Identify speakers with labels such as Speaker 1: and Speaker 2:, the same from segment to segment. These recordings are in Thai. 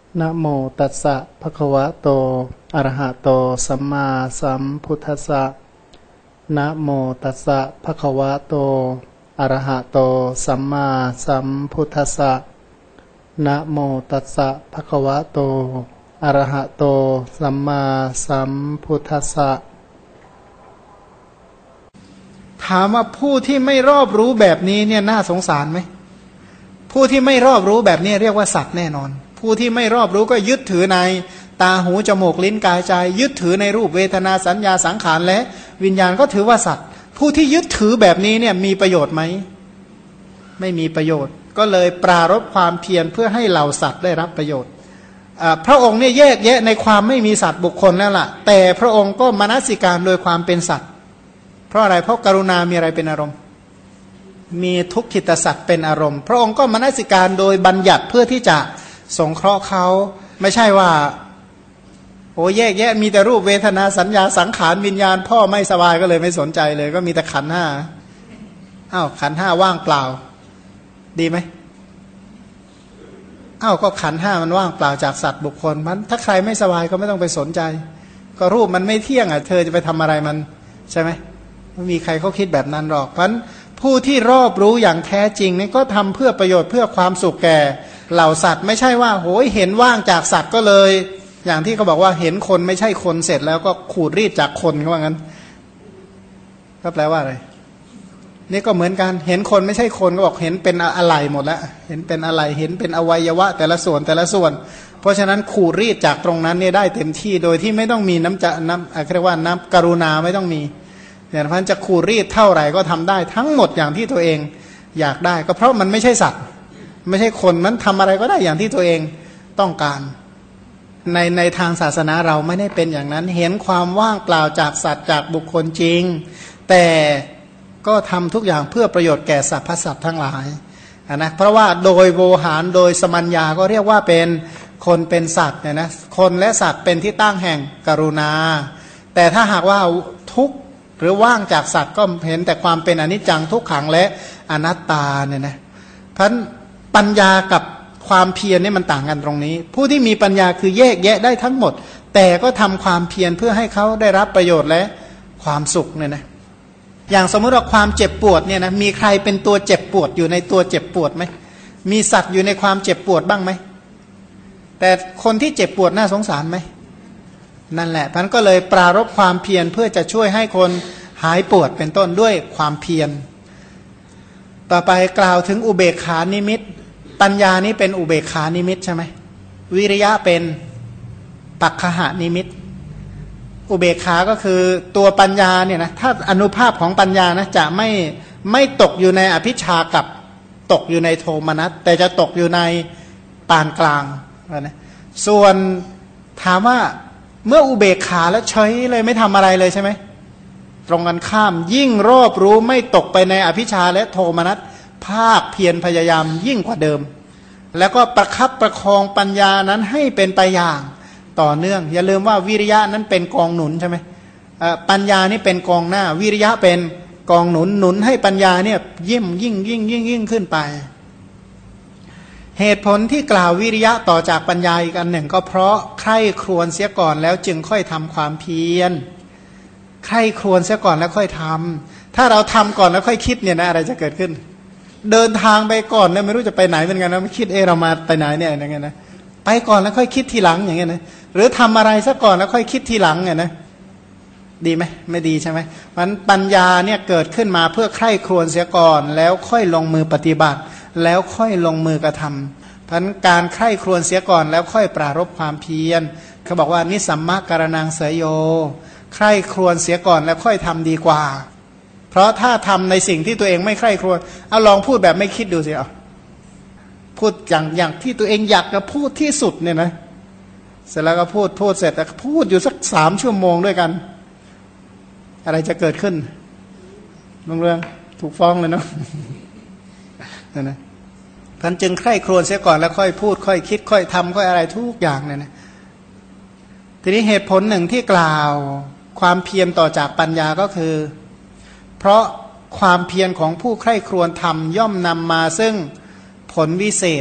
Speaker 1: นะโมตัสสะภะคะวะโตอะระหะโตสัมมาสัมพุทธัสสะนะโมตัสสะภะคะวะโตอะระหะโตสัมมาสัมพุทธัสสะนะโมตัสสะภะคะวะโตอะระหะโตสัมมาสัมพุทธัสสะถามว่าผู้ที่ไม่รอบรู้แบบนี้เนี่ยน่าสงสารไหมผู้ที่ไม่รอบรู้แบบนี้เรียกว่าสัตว์แน่นอนผู้ที่ไม่รอบรู้ก็ยึดถือในตาหูจมูกลิ้นกายใจยึดถือในรูปเวทนาสัญญาสังขารและวิญญาณก็ถือว่าสัตว์ผู้ที่ยึดถือแบบนี้เนี่ยมีประโยชน์ไหมไม่มีประโยชน์ก็เลยปรารภความเพียรเพื่อให้เหล่าสัตว์ได้รับประโยชน์พระองค์เนี่ยแยกแยะในความไม่มีสัตว์บุคคลแล้วล่ะแต่พระองค์ก็มนสิการโดยความเป็นสัตว์เพราะอะไรเพราะกรุณามีอะไรเป็นอารมณ์มีทุกขิตสัตว์เป็นอารมณ์พระองค์ก็มนสิการโดยบัญญัติเพื่อที่จะสงเคราะห์เขาไม่ใช่ว่าโอ้แยกแยะมีแต่รูปเวทนาสัญญาสังขารวิญญาณพ่อไม่สบายก็เลยไม่สนใจเลยก็มีแต่ขันธ์ห้าอ้าวขันธ์ห้าว่างเปล่าดีไหมอ้าวก็ขันธ์ห้ามันว่างเปล่าจากสัตว์บุคคลมันถ้าใครไม่สบายก็ไม่ต้องไปสนใจก็รูปมันไม่เที่ยงอ่ะเธอจะไปทำอะไรมันใช่ไหมไม่มีใครเขาคิดแบบนั้นหรอกเพราะผู้ที่รอบรู้อย่างแท้จริงนี่ก็ทำเพื่อประโยชน์เพื่อความสุขแก่เหล่าสัตว์ไม่ใช่ว่าโหยเห็นว่างจากสัตว์ก็เลยอย่างที่เขาบอกว่าเห็นคนไม่ใช่คนเสร็จแล้วก็ขูดรีดจากคนเขาว่างั้นก็แปลว่าอะไรนี่ก็เหมือนกันเห็นคนไม่ใช่คนก็บอกเห็นเป็นอะไรหมดแล้วเห็นเป็นอะไรเห็นเป็นอวัยวะแต่ละส่วนแต่ละส่วนเพราะฉะนั้นขูดรีดจากตรงนั้นเนี่ยได้เต็มที่โดยที่ไม่ต้องมีน้ำเรียกว่าน้ำกรุณาไม่ต้องมีเนี่ยพันจะขูดรีดเท่าไหร่ก็ทำได้ทั้งหมดอย่างที่ตัวเองอยากได้ก็เพราะมันไม่ใช่สัตว์ไม่ใช่คนมันทำอะไรก็ได้อย่างที่ตัวเองต้องการในทางศาสนาเราไม่ได้เป็นอย่างนั้นเห็นความว่างเปล่าจากสัตว์จากบุคคลจริงแต่ก็ทำทุกอย่างเพื่อประโยชน์แก่สรรพสัตว์ทั้งหลายนะเพราะว่าโดยโวหารโดยสมัญญาก็เรียกว่าเป็นคนเป็นสัตว์เนี่ยนะคนและสัตว์เป็นที่ตั้งแห่งกรุณาแต่ถ้าหากว่าทุกข์หรือว่างจากสัตว์ก็เห็นแต่ความเป็นอนิจจังทุกขังและอนัตตาเนี่ยนะเพราะปัญญากับความเพียรนี่มันต่างกันตรงนี้ผู้ที่มีปัญญาคือแยกแยะได้ทั้งหมดแต่ก็ทำความเพียรเพื่อให้เขาได้รับประโยชน์และความสุขเนี่ยนะอย่างสมมติว่าความเจ็บปวดเนี่ยนะมีใครเป็นตัวเจ็บปวดอยู่ในตัวเจ็บปวดไหมมีสัตว์อยู่ในความเจ็บปวดบ้างไหมแต่คนที่เจ็บปวดน่าสงสารไหมนั่นแหละท่านก็เลยปรารภความเพียรเพื่อจะช่วยให้คนหายปวดเป็นต้นด้วยความเพียรต่อไปกล่าวถึงอุเบกขานิมิตปัญญานี้เป็นอุเบกขานิมิตใช่ไหมวิริยะเป็นปักขหานิมิตอุเบกขาก็คือตัวปัญญาเนี่ยนะถ้าอนุภาพของปัญญานะจะไม่ตกอยู่ในอภิชากับตกอยู่ในโทมนัสแต่จะตกอยู่ในปานกลางนะส่วนถามว่าเมื่ออุเบกขาแล้วเฉยเลยไม่ทำอะไรเลยใช่ไหมตรงกันข้ามยิ่งรอบรู้ไม่ตกไปในอภิชาและโทมนัสภาคเพียรพยายามยิ่งกว่าเดิมแล้วก็ประคับประคองปัญญานั้นให้เป็นไปอย่างต่อเนื่องอย่าลืมว่าวิริยะนั้นเป็นกองหนุนใช่ไหมปัญญานี่เป็นกองหน้าวิริยะเป็นกองหนุนหนุนให้ปัญญาเนี่ยยิ่งขึ้นไปเหตุผลที่กล่าววิริยะต่อจากปัญญาอีกอันหนึ่งก็เพราะใคร่ครวญเสียก่อนแล้วจึงค่อยทำความเพียรใคร่ครวญเสียก่อนแล้วค่อยทำถ้าเราทำก่อนแล้วค่อยคิดเนี่ยนะอะไรจะเกิดขึ้นเดินทางไปก่อนเนี่ยไม่รู้จะไปไหนเหมือนกันนะไม่คิดเรามาไปไหนเนี่ยอย่างเงี้ยนะไปก่อนแล้วค่อยคิดทีหลังอย่างเงี้ยนะหรือทำอะไรซะก่อนแล้วค่อยคิดทีหลังเนี่ยนะดีไหมไม่ดีใช่ไหมมันปัญญาเนี่ยเกิดขึ้นมาเพื่อใคร่ครวญเสียก่อนแล้วค่อยลงมือปฏิบัติแล้วค่อยลงมือกระทำเพราะการใคร่ครวญเสียก่อนแล้วค่อยปรารภความเพียรเขาบอกว่านิสัมมาการนังเสยโยใคร่ครวญเสียก่อนแล้วค่อยทำดีกว่าเพราะถ้าทำในสิ่งที่ตัวเองไม่ใคร่ครวญเอาลองพูดแบบไม่คิดดูสิพูดอย่างที่ตัวเองอยากจะพูดที่สุดเนี่ยนะเสร็จแล้วก็พูดเสร็จแต่พูดอยู่สัก3 ชั่วโมงด้วยกันอะไรจะเกิดขึ้นเรื่องถูกฟ้องเลยเนาะนั่นนะท่านจึงใคร่ครวญเสียก่อนแล้วค่อยพูดค่อยคิดค่อยทำค่อยอะไรทุกอย่างเนี่ยนะทีนี้เหตุผลหนึ่งที่กล่าวความเพียรต่อจากปัญญาก็คือเพราะความเพียรของผู้ใคร่ครวญธรรมย่อมนำมาซึ่งผลวิเศษ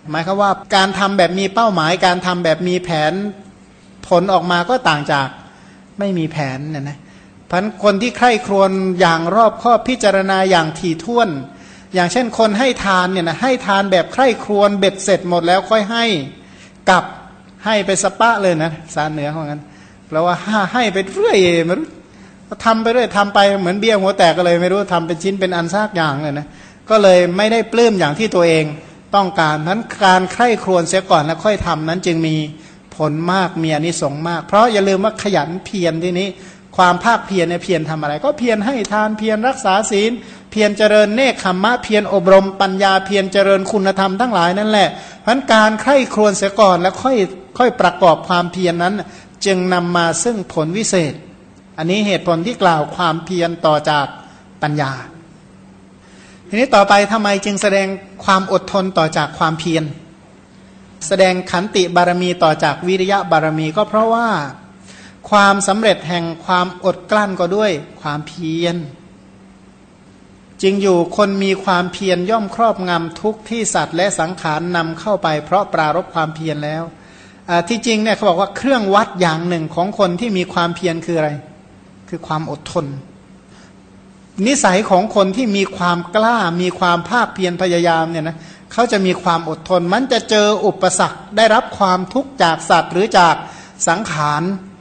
Speaker 1: หมายความว่าการทำแบบมีเป้าหมายการทำแบบมีแผนผลออกมาก็ต่างจากไม่มีแผนเนี่ยนะเพราะคนที่ใคร่ครวญอย่างรอบคอบพิจารณาอย่างถี่ถ้วนอย่างเช่นคนให้ทานเนี่ยนะให้ทานแบบใคร่ครวญเบ็ดเสร็จหมดแล้วค่อยให้กับให้ไปสปะเลยนะสารเหนือของนั้นเพราะว่าให้ไปเรื่อยไม่รู้ทำไปเรื่อยทำไปเหมือนเบี้ยหัวแตกก็เลยไม่รู้ทำเป็นชิ้นเป็นอันซากอย่างเลยนะก็เลยไม่ได้ปลื้มอย่างที่ตัวเองต้องการนั้นการใคร่ครวญเสียก่อนแล้วค่อยทำนั้นจึงมีผลมากมีอานิสงส์มากเพราะอย่าลืมว่าขยันเพียรที่นี้ความภาคเพียรเนี่ยเพียรทำอะไรก็เพียรให้ทานเพียรรักษาศีลเพียรเจริญเนคขมมะเพียรอบรมปัญญาเพียรเจริญคุณธรรมทั้งหลายนั่นแหละเพราะการใคร่ครวญเสียก่อนแล้วค่อยประกอบความเพียรนั้นจึงนำมาซึ่งผลวิเศษอันนี้เหตุผลที่กล่าวความเพียรต่อจากปัญญาทีนี้ต่อไปทำไมจึงแสดงความอดทนต่อจากความเพียรแสดงขันติบารมีต่อจากวิริยะบารมีก็เพราะว่าความสำเร็จแห่งความอดกลั้นก็ด้วยความเพียรจริงอยู่คนมีความเพียรย่อมครอบงำทุกที่สัตว์และสังขารนำเข้าไปเพราะปรารภความเพียรแล้วที่จริงเนี่ยเขาบอกว่าเครื่องวัดอย่างหนึ่งของคนที่มีความเพียรคืออะไรคือความอดทนนิสัยของคนที่มีความกล้ามีความภาคเพียรพยายามเนี่ยนะเขาจะมีความอดทนมันจะเจออุปสรรคได้รับความทุกข์จากสัตว์หรือจากสังขาร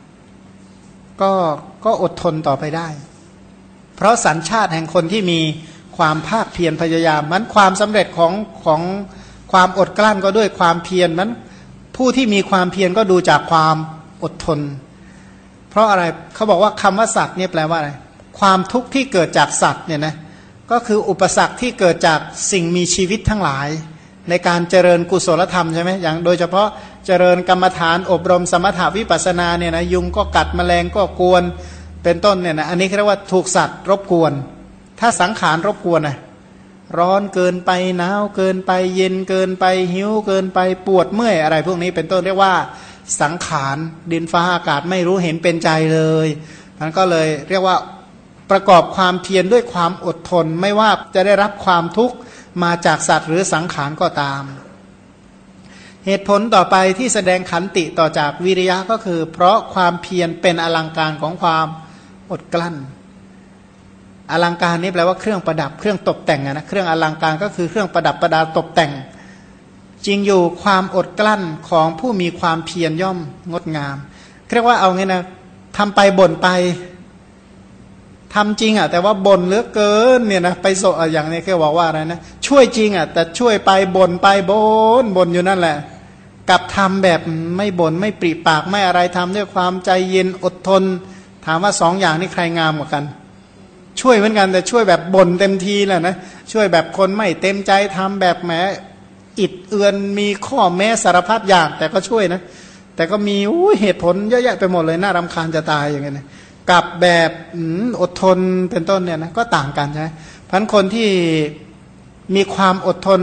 Speaker 1: ก็อดทนต่อไปได้เพราะสัญชาติแห่งคนที่มีความภาคเพียรพยายามมันความสำเร็จของความอดกลั้นก็ด้วยความเพียรมันผู้ที่มีความเพียรก็ดูจากความอดทนเพราะอะไรเขาบอกว่าคำว่าสัตว์เนี่ยแปลว่าอะไรความทุกข์ที่เกิดจากสัตว์เนี่ยนะก็คืออุปสรรคที่เกิดจากสิ่งมีชีวิตทั้งหลายในการเจริญกุศลธรรมใช่ไหมอย่างโดยเฉพาะเจริญกรรมฐานอบรมสมถาวิปัสสนาเนี่ยนะยุงก็กัดแมลงก็กวนเป็นต้นเนี่ยนะอันนี้เรียกว่าถูกสัตว์รบกวนถ้าสังขารรบกวนนะร้อนเกินไปหนาวเกินไปเย็นเกินไปหิวเกินไปปวดเมื่อยอะไรพวกนี้เป็นต้นเรียกว่าสังขารดินฟ้าอากาศไม่รู้เห็นเป็นใจเลยมันก็เลยเรียกว่าประกอบความเพียรด้วยความอดทนไม่ว่าจะได้รับความทุกข์มาจากสัตว์หรือสังขารก็ตามเหตุผลต่อไปที่แสดงขันติต่อจากวิริยะก็คือเพราะความเพียรเป็นอลังการของความอดกลั้นอลังการนี้แปลว่าเครื่องประดับเครื่องตกแต่งนะเครื่องอลังการก็คือเครื่องประดับประดาตกแต่งจริงอยู่ความอดกลั้นของผู้มีความเพียรย่อมงดงามเรียกว่าเอาไงนะทำไปบ่นไปทำจริงแต่ว่าบ่นเหลือเกินเนี่ยนะไปโซอย่างนี้เขาบอกว่าอะไรนะช่วยจริงแต่ช่วยไปบ่นไปบ่นอยู่นั่นแหละกับทำแบบไม่บ่นไม่ปริปากไม่อะไรทำด้วยความใจเย็นอดทนถามว่าสองอย่างนี้ใครงามกว่ากันช่วยเหมือนกันแต่ช่วยแบบบ่นเต็มทีแหละนะช่วยแบบคนไม่เต็มใจทำแบบแหมอิดเอือนมีข้อแม้สารพัดอย่างแต่ก็ช่วยนะแต่ก็มีเหตุผลเยอะแยะไปหมดเลยน่ารำคาญจะตายอย่างเงี้ยนะกับแบบอดทนเป็นต้นเนี่ยนะก็ต่างกันใช่ไหมเพราะฉะนั้นคนที่มีความอดทน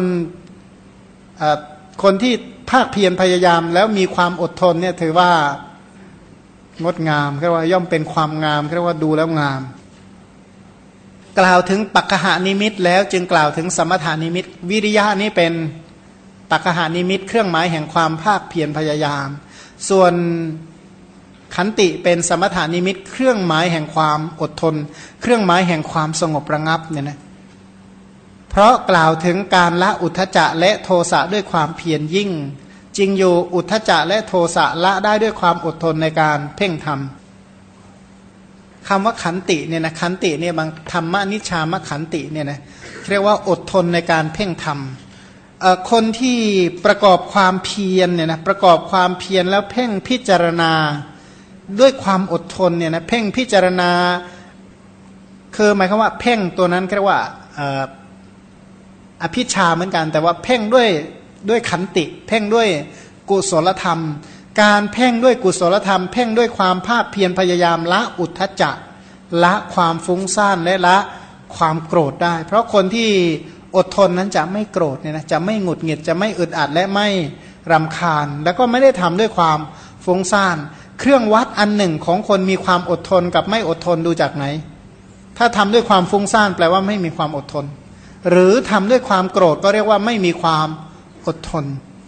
Speaker 1: คนที่ภาคเพียรพยายามแล้วมีความอดทนเนี่ยถือว่างดงามเรียกว่าย่อมเป็นความงามเรียกว่าดูแล้วงามกล่าวถึงปัจจหานิมิตแล้วจึงกล่าวถึงสมถานิมิตวิริยะนี้เป็นปัจจหานิมิตเครื่องหมายแห่งความภาคเพียรพยายามส่วนขันติเป็นสมถานิมิตเครื่องหมายแห่งความอดทนเครื่องหมายแห่งความสงบระงับเนี่ยนะเพราะกล่าวถึงการละอุทธัจจะและโทสะด้วยความเพียรยิ่งจริงอยู่อุทธัจจะและโทสะละได้ด้วยความอดทนในการเพ่งธรรมคำว่าขันติเนี่ยนะขันติเนี่ยบางธรรมนิชามขันติเนี่ยนะเรียกว่าอดทนในการเพ่งธรรมคนที่ประกอบความเพียรเนี่ยนะประกอบความเพียรแล้วเพ่งพิจารณาด้วยความอดทนเนี่ยนะเพ่งพิจารณาคือหมายความว่าเพ่งตัวนั้นเรียกว่าอภิชาเหมือนกันแต่ว่าเพ่งด้วยขันติเพ่งด้วยกุศลธรรมการเพ่งด้วยกุศลธรรมเพ่งด้วยความภาคเพียรพยายามละอุทธัจจะละความฟุ้งซ่านและละความโกรธได้เพราะคนที่อดทนนั้นจะไม่โกรธเนี่ยนะจะไม่หงุดหงิดจะไม่อึดอัดและไม่รำคาญแล้วก็ไม่ได้ทำด้วยความฟุ้งซ่านเครื่องวัดอันหนึ่งของคนมีความอดทนกับไม่อดทนดูจากไหนถ้าทำด้วยความฟุ้งซ่านแปลว่าไม่มีความอดทนหรือทำด้วยความโกรธก็เรียกว่าไม่มีความอดทน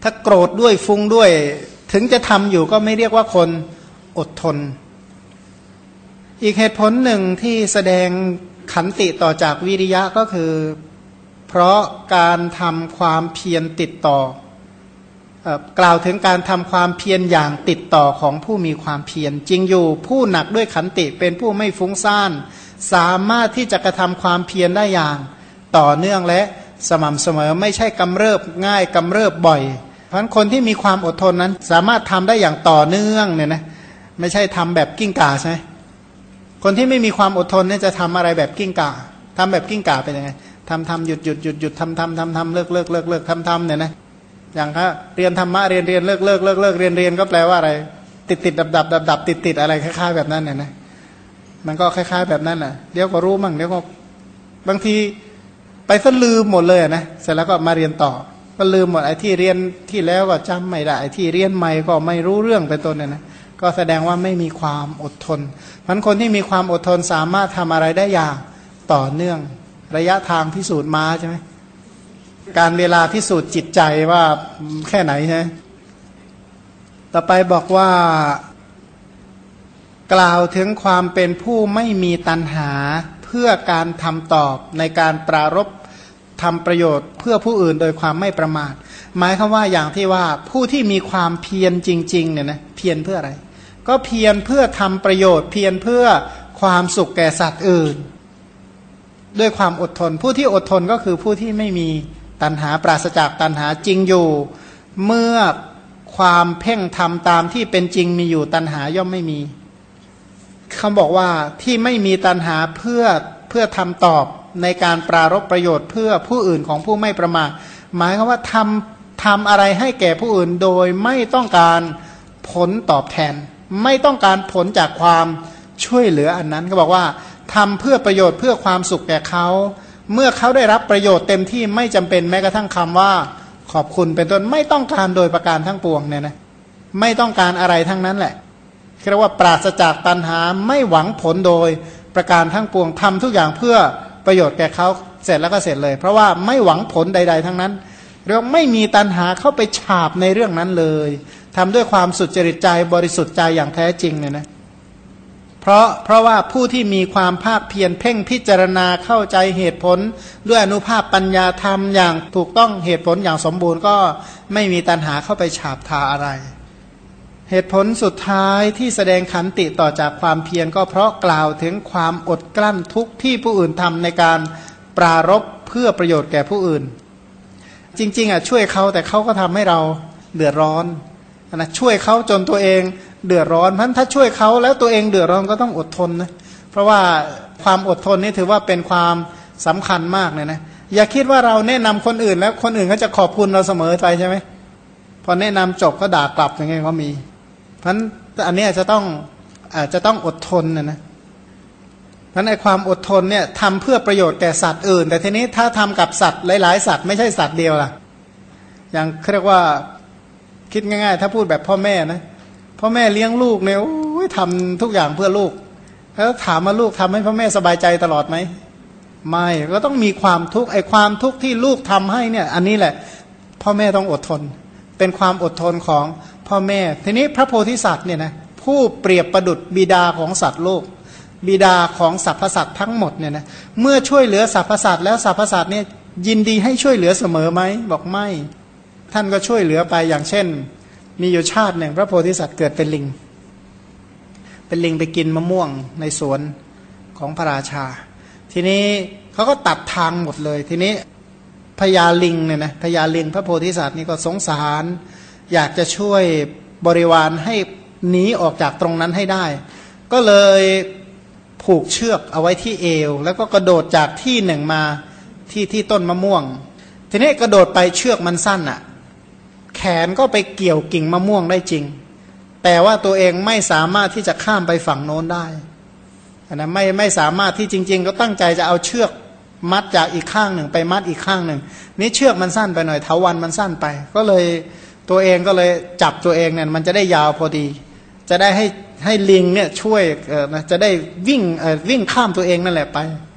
Speaker 1: ถ้าโกรธด้วยฟุ้งด้วยถึงจะทำอยู่ก็ไม่เรียกว่าคนอดทนอีกเหตุผลหนึ่งที่แสดงขันติต่อจากวิริยะก็คือเพราะการทำความเพียรติดต่อกล่าวถึงการทำความเพียรอย่างติดต่อของผู้มีความเพียรจริงอยู่ผู้หนักด้วยขันติเป็นผู้ไม่ฟุ้งซ่านสามารถที่จะกระทำความเพียรได้อย่างต่อเนื่องและสม่ำเสมอไม่ใช่กำเริบง่ายกำเริบบ่อยเพราะฉะนั้นคนที่มีความอดทนนั้นสามารถทำได้อย่างต่อเนื่องเนี่ยนะไม่ใช่ทำแบบกิ้งก่าใช่ไหมคนที่ไม่มีความอดทนเนี่ยจะทำอะไรแบบกิ้งก่าทำแบบกิ้งก่าเป็นยังไงทำหยุดทำเลิกทำเนี่ยนะอย่างก็เรียนธรรมะเรียนเลิกเรียนก็แปลว่าอะไรติดดับติดอะไรคล้ายๆแบบนั้นเนี่ยนะมันก็คล้ายๆแบบนั้นน่ะเดี๋ยวก็รู้มั่งเดี๋ยวก็บางทีไปซะลืมหมดเลยนะเสร็จแล้วก็มาเรียนต่อก็ลืมหมดไอ้ที่เรียนที่แล้วก็จำไม่ได้ไอ้ที่เรียนใหม่ก็ไม่รู้เรื่องเป็นต้นเนี่ยนะก็แสดงว่าไม่มีความอดทนเพราะฉะนั้นคนที่มีความอดทนสามารถทำอะไรได้อย่างต่อเนื่องระยะทางพิสูจน์มาใช่ไหมการเวลาพิสูจน์จิตใจว่าแค่ไหนใช่ไหมต่อไปบอกว่ากล่าวถึงความเป็นผู้ไม่มีตัณหาเพื่อการทำตอบในการปรารภทำประโยชน์เพื่อผู้อื่นโดยความไม่ประมาทหมายความว่าอย่างที่ว่าผู้ที่มีความเพียรจริงๆเนี่ยนะเพียรเพื่ออะไรก็เพียรเพื่อทำประโยชน์เพียรเพื่อความสุขแก่สัตว์อื่นด้วยความอดทนผู้ที่อดทนก็คือผู้ที่ไม่มีตัณหาปราศจากตัณหาจริงอยู่เมื่อความเพ่งทำตามที่เป็นจริงมีอยู่ตัณหาย่อมไม่มีเขาบอกว่าที่ไม่มีตัณหาเพื่อทำตอบในการปรารภประโยชน์เพื่อผู้อื่นของผู้ไม่ประมาทหมายความว่าทำอะไรให้แก่ผู้อื่นโดยไม่ต้องการผลตอบแทนไม่ต้องการผลจากความช่วยเหลืออันนั้นเขาบอกว่าทำเพื่อประโยชน์เพื่อความสุขแก่เขาเมื่อเขาได้รับประโยชน์เต็มที่ไม่จำเป็นแม้กระทั่งคำว่าขอบคุณเป็นต้นไม่ต้องการโดยประการทั้งปวงเนี่ยนะไม่ต้องการอะไรทั้งนั้นแหละเรียกว่าปราศจากตัณหาไม่หวังผลโดยประการทั้งปวงทำทุกอย่างเพื่อประโยชน์แก่เขาเสร็จแล้วก็เสร็จเลยเพราะว่าไม่หวังผลใดๆทั้งนั้นเรียกว่าไม่มีตัณหาเข้าไปฉาบในเรื่องนั้นเลยทำด้วยความสุจริตใจบริสุทธิ์ใจอย่างแท้จริงเนี่ยนะเพราะว่าผู้ที่มีความภาคเพียรเพ่งพิจารณาเข้าใจเหตุผลด้วยอนุภาพปัญญาธรรมอย่างถูกต้องเหตุผลอย่างสมบูรณ์ก็ไม่มีตัณหาเข้าไปฉาบทาอะไรเหตุผลสุดท้ายที่แสดงขันติต่อจากความเพียรก็เพราะกล่าวถึงความอดกลั้นทุกข์ที่ผู้อื่นทำในการปรารภเพื่อประโยชน์แก่ผู้อื่นจริงๆช่วยเขาแต่เขาก็ทำให้เราเดือดร้อนนะช่วยเขาจนตัวเองเดือดร้อนเพราะถ้าช่วยเขาแล้วตัวเองเดือดร้อนก็ต้องอดทนนะเพราะว่าความอดทนนี่ถือว่าเป็นความสำคัญมากเลยนะอย่าคิดว่าเราแนะนำคนอื่นแล้วคนอื่นเขาจะขอบคุณเราเสมอไปใช่ไหมพอแนะนำจบก็ด่ากลับอย่างเงี้ยก็มีเพราะฉะนั้นอันนี้จะต้องอดทนนะเพราะในความอดทนเนี่ยทำเพื่อประโยชน์แก่สัตว์อื่นแต่ทีนี้ถ้าทำกับสัตว์หลายๆสัตว์ไม่ใช่สัตว์เดียวล่ะอย่างเรียกว่าคิดง่ายๆถ้าพูดแบบพ่อแม่นะพ่อแม่เลี้ยงลูกเนี่ยทำทุกอย่างเพื่อลูกแล้วถามว่าลูกทำให้พ่อแม่สบายใจตลอดไหมไม่ก็ต้องมีความทุกข์ไอ้ความทุกข์ที่ลูกทำให้เนี่ยอันนี้แหละพ่อแม่ต้องอดทนเป็นความอดทนของพ่อแม่ทีนี้พระโพธิสัตว์เนี่ยนะผู้เปรียบประดุจบิดาของสัตว์โลกบิดาของสรรพสัตว์ทั้งหมดเนี่ยนะเมื่อช่วยเหลือสรรพสัตว์แล้วสรรพสัตว์เนี่ยยินดีให้ช่วยเหลือเสมอไหมบอกไม่ท่านก็ช่วยเหลือไปอย่างเช่นมีอยู่ชาติหนึ่งพระโพธิสัตว์เกิดเป็นลิงไปกินมะม่วงในสวนของพระราชาทีนี้เขาก็ตัดทางหมดเลยทีนี้พญาลิงเนี่ยนะพญาลิงพระโพธิสัตว์นี่ก็สงสารอยากจะช่วยบริวารให้หนีออกจากตรงนั้นให้ได้ก็เลยผูกเชือกเอาไว้ที่เอวแล้วก็กระโดดจากที่หนึ่งมาที่ต้นมะม่วงทีนี้กระโดดไปเชือกมันสั้นอ่ะแขนก็ไปเกี่ยวกิ่งมะม่วงได้จริงแต่ว่าตัวเองไม่สามารถที่จะข้ามไปฝั่งโน้นได้นะไม่สามารถที่จริงๆก็ตั้งใจจะเอาเชือกมัดจากอีกข้างหนึ่งไปมัดอีกข้างหนึ่งนี่เชือกมันสั้นไปหน่อยเถาวัลย์มันสั้นไปก็เลยตัวเองก็เลยจับตัวเองเนี่ยมันจะได้ยาวพอดีจะได้ให้ลิงเนี่ยช่วยจะได้วิ่งข้ามตัวเองนั่นแหละไป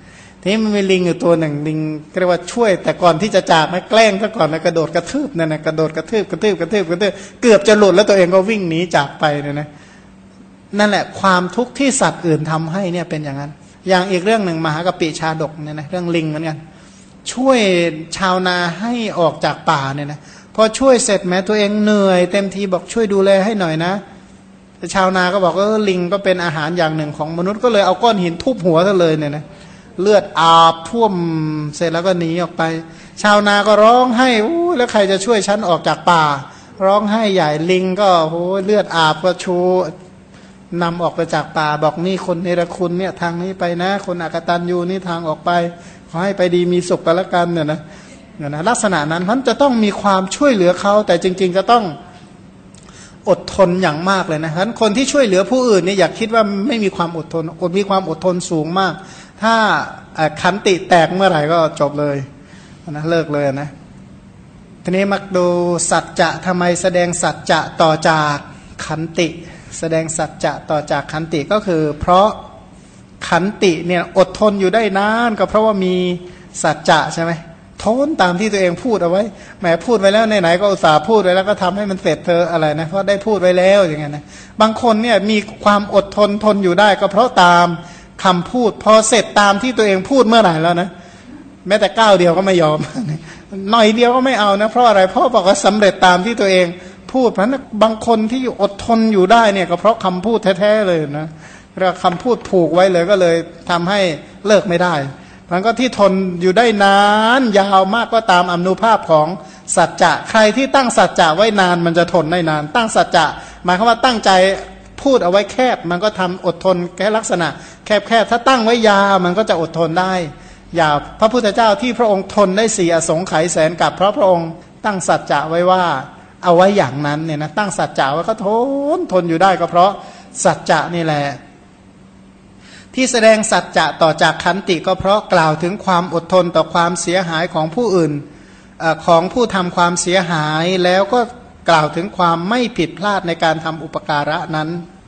Speaker 1: ทีนี้มันมีลิงอยู่ตัวหนึ่งลิงเรียกว่าช่วยแต่ก่อนที่จะจากนะแกล้งซะก่อนนะกระโดดกระทืบนั่นนะกระโดดกระทืบเกือบจะหลุดแล้วตัวเองก็วิ่งหนีจากไปเนี่ยนะนั่นแหละความทุกข์ที่สัตว์อื่นทำให้เนี่ยเป็นอย่างนั้นอย่างอีกเรื่องหนึ่งมหากปิชาดกเนี่ยนะเรื่องลิงเหมือนกันช่วยชาวนาให้ออกจากป่าเนี่ยนะพอช่วยเสร็จแม้ตัวเองเหนื่อยเต็มทีบอกช่วยดูแลให้หน่อยนะชาวนาก็บอกลิงก็เป็นอาหารอย่างหนึ่งของมนุษย์ก็เลยเอาก้อนหินทุบหัวซะเลยเนี่ยนะเลือดอาบท่วมเสร็จแล้วก็หนีออกไปชาวนาก็ร้องไห้แล้วใครจะช่วยฉันออกจากป่าร้องไห้ใหญ่ลิงก็โอ้เลือดอาบก็ชูนำออกไปจากป่าบอกนี่คนเนรคุณเนี่ยทางนี้ไปนะคนอกตัญญูนี่ทางออกไปขอให้ไปดีมีสุขกันละกันเนี่ยนะลักษณะนั้นท่านจะต้องมีความช่วยเหลือเขาแต่จริงๆจะต้องอดทนอย่างมากเลยนะฉะนั้นคนที่ช่วยเหลือผู้อื่นเนี่ยอยากคิดว่าไม่มีความอดทนมีความอดทนสูงมากถ้าขันติแตกเมื่อไหร่ก็จบเลยนะเลิกเลยนะทีนี้มาดูสัจจะทำไมแสดงสัจจะต่อจากขันติแสดงสัจจะต่อจากขันติก็คือเพราะขันติเนี่ยอดทนอยู่ได้นานก็เพราะว่ามีสัจจะใช่ไหมทนตามที่ตัวเองพูดเอาไว้แหมพูดไว้แล้วไหนๆก็อุตส่าห์พูดไว้แล้วก็ทำให้มันเสร็จเธออะไรนะเพราะได้พูดไว้แล้วอย่างเงี้ยนะบางคนเนี่ยมีความอดทนทนอยู่ได้ก็เพราะตามคำพูดพอเสร็จตามที่ตัวเองพูดเมื่อไหร่แล้วนะแม้แต่ก้าวเดียวก็ไม่ยอมหน่อยเดียวก็ไม่เอานะเพราะอะไรเพราะบอกว่าสำเร็จตามที่ตัวเองพูดเพราะนั้นบางคนที่อดทนอยู่ได้เนี่ยก็เพราะคำพูดแท้ๆเลยนะเราคำพูดผูกไว้เลยก็เลยทำให้เลิกไม่ได้มันก็ที่ทนอยู่ได้นานยาวมากก็ตามอนุภาพของสัจจะใครที่ตั้งสัจจะไว้นานมันจะทนได้นานตั้งสัจจะหมายความว่าตั้งใจพูดเอาไว้แคบมันก็ทำอดทนแค่ลักษณะแคบถ้าตั้งไว้ยาวมันก็จะอดทนได้ยาวพระพุทธเจ้าที่พระองค์ทนได้4อสงไขยแสนกับเพราะพระองค์ตั้งสัจจะไว้ว่าเอาไว้อย่างนั้นเนี่ยนะตั้งสัจจะไว้ก็ทนอยู่ได้ก็เพราะสัจจะนี่แหละที่แสดงสัจจะต่อจากขันติก็เพราะกล่าวถึงความอดทนต่อความเสียหายของผู้อื่นของผู้ทำความเสียหายแล้วก็กล่าวถึงความไม่ผิดพลาดในการทำอุปการะนั้น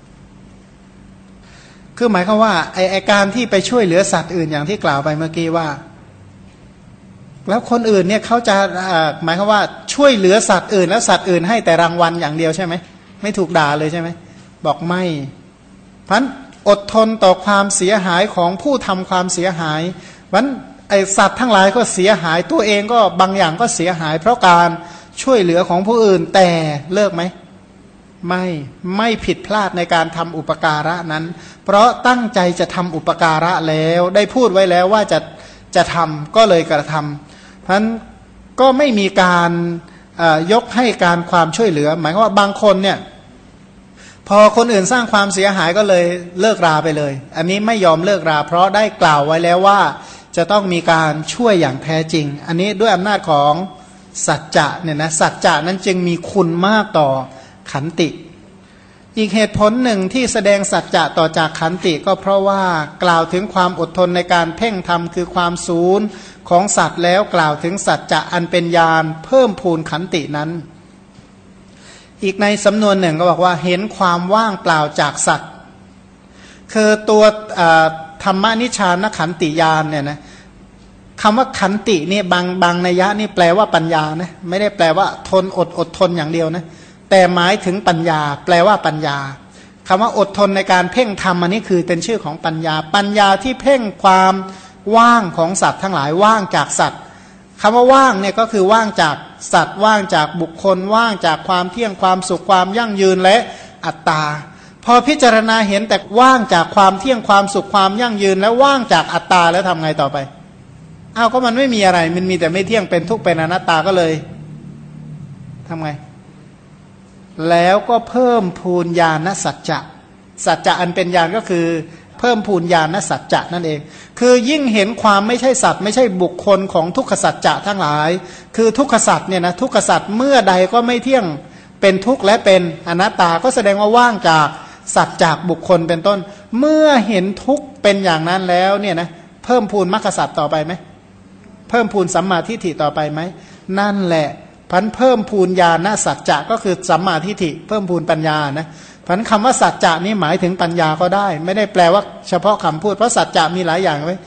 Speaker 1: คือหมายความว่าไอการที่ไปช่วยเหลือสัตว์อื่นอย่างที่กล่าวไปเมื่อกี้ว่าแล้วคนอื่นเนี่ยเขาจะหมายความว่าช่วยเหลือสัตว์อื่นแล้วสัตว์อื่นให้แต่รางวัลอย่างเดียวใช่ไหมไม่ถูกด่าเลยใช่ไหมบอกไม่เพราะอดทนต่อความเสียหายของผู้ทำความเสียหายวันไอสัตว์ทั้งหลายก็เสียหายตัวเองก็บางอย่างก็เสียหายเพราะการช่วยเหลือของผู้อื่นแต่เลิกไหมไม่ผิดพลาดในการทำอุปการะนั้นเพราะตั้งใจจะทำอุปการะแล้วได้พูดไว้แล้วว่าจะทำก็เลยกระทำเพราะฉะนั้นก็ไม่มีการยกให้การความช่วยเหลือหมายความว่าบางคนเนี่ยพอคนอื่นสร้างความเสียหายก็เลยเลิกราไปเลยอันนี้ไม่ยอมเลิกราเพราะได้กล่าวไว้แล้วว่าจะต้องมีการช่วยอย่างแท้จริงอันนี้ด้วยอำนาจของสัจจะเนี่ยนะสัจจะนั้นจึงมีคุณมากต่อขันติอีกเหตุผลหนึ่งที่แสดงสัจจะต่อจากขันติก็เพราะว่ากล่าวถึงความอดทนในการเพ่งธรรมคือความศูนย์ของสัตว์แล้วกล่าวถึงสัจจะอันเป็นญาณเพิ่มพูนขันตินั้นอีกในสำนวนหนึ่งก็บอกว่าเห็นความว่างเปล่าจากสัตว์คือตัวธรรมนิชานขันติญาณเนี่ยนะคำว่าขันตินี่บางนัยยะนี่แปลว่าปัญญานะไม่ได้แปลว่าทนอดทนอย่างเดียวนะแต่หมายถึงปัญญาแปลว่าปัญญาคำว่าอดทนในการเพ่งธรรมอันนี้คือเป็นชื่อของปัญญาที่เพ่งความว่างของสัตว์ทั้งหลายว่างจากสัตว์คำว่าว่างเนี่ยก็คือว่างจากสัตว์ว่างจากบุคคลว่างจากความเที่ยงความสุขความยั่งยืนและอัตตาพอพิจารณาเห็นแต่ว่างจากความเที่ยงความสุขความยั่งยืนแล้วว่างจากอัตตาแล้วทำไงต่อไปก็มันไม่มีอะไรมันมีแต่ไม่เที่ยงเป็นทุกข์เป็นอนัตตาก็เลยทำไงแล้วก็เพิ่มพูนญาณสัจจะอันเป็นญาณก็คือเพิ่มพูนญาณสัจจะนั่นเองคือยิ่งเห็นความไม่ใช่สัตว์ไม่ใช่บุคคลของทุกขสัจจะทั้งหลายคือทุกขสัจเนี่ยนะทุกขสัจเมื่อใดก็ไม่เที่ยงเป็นทุกข์และเป็นอนัตตาก็แสดงว่าว่างจากสัตว์จากบุคคลเป็นต้นเมื่อเห็นทุกข์เป็นอย่างนั้นแล้วเนี่ยนะเพิ่มพูนมรรคสัจต่อไปไหมเพิ่มพูนสัมมาทิฏฐิต่อไปไหมนั่นแหละพันเพิ่มพูนญาณสัจจะก็คือสัมมาทิฏฐิเพิ่มพูนปัญญานะพันคำว่าสัจจะนี่หมายถึงปัญญาก็ได้ไม่ได้แปลว่าเฉพาะคำพูดเพราะสัจจะมีหลายอย่างไว้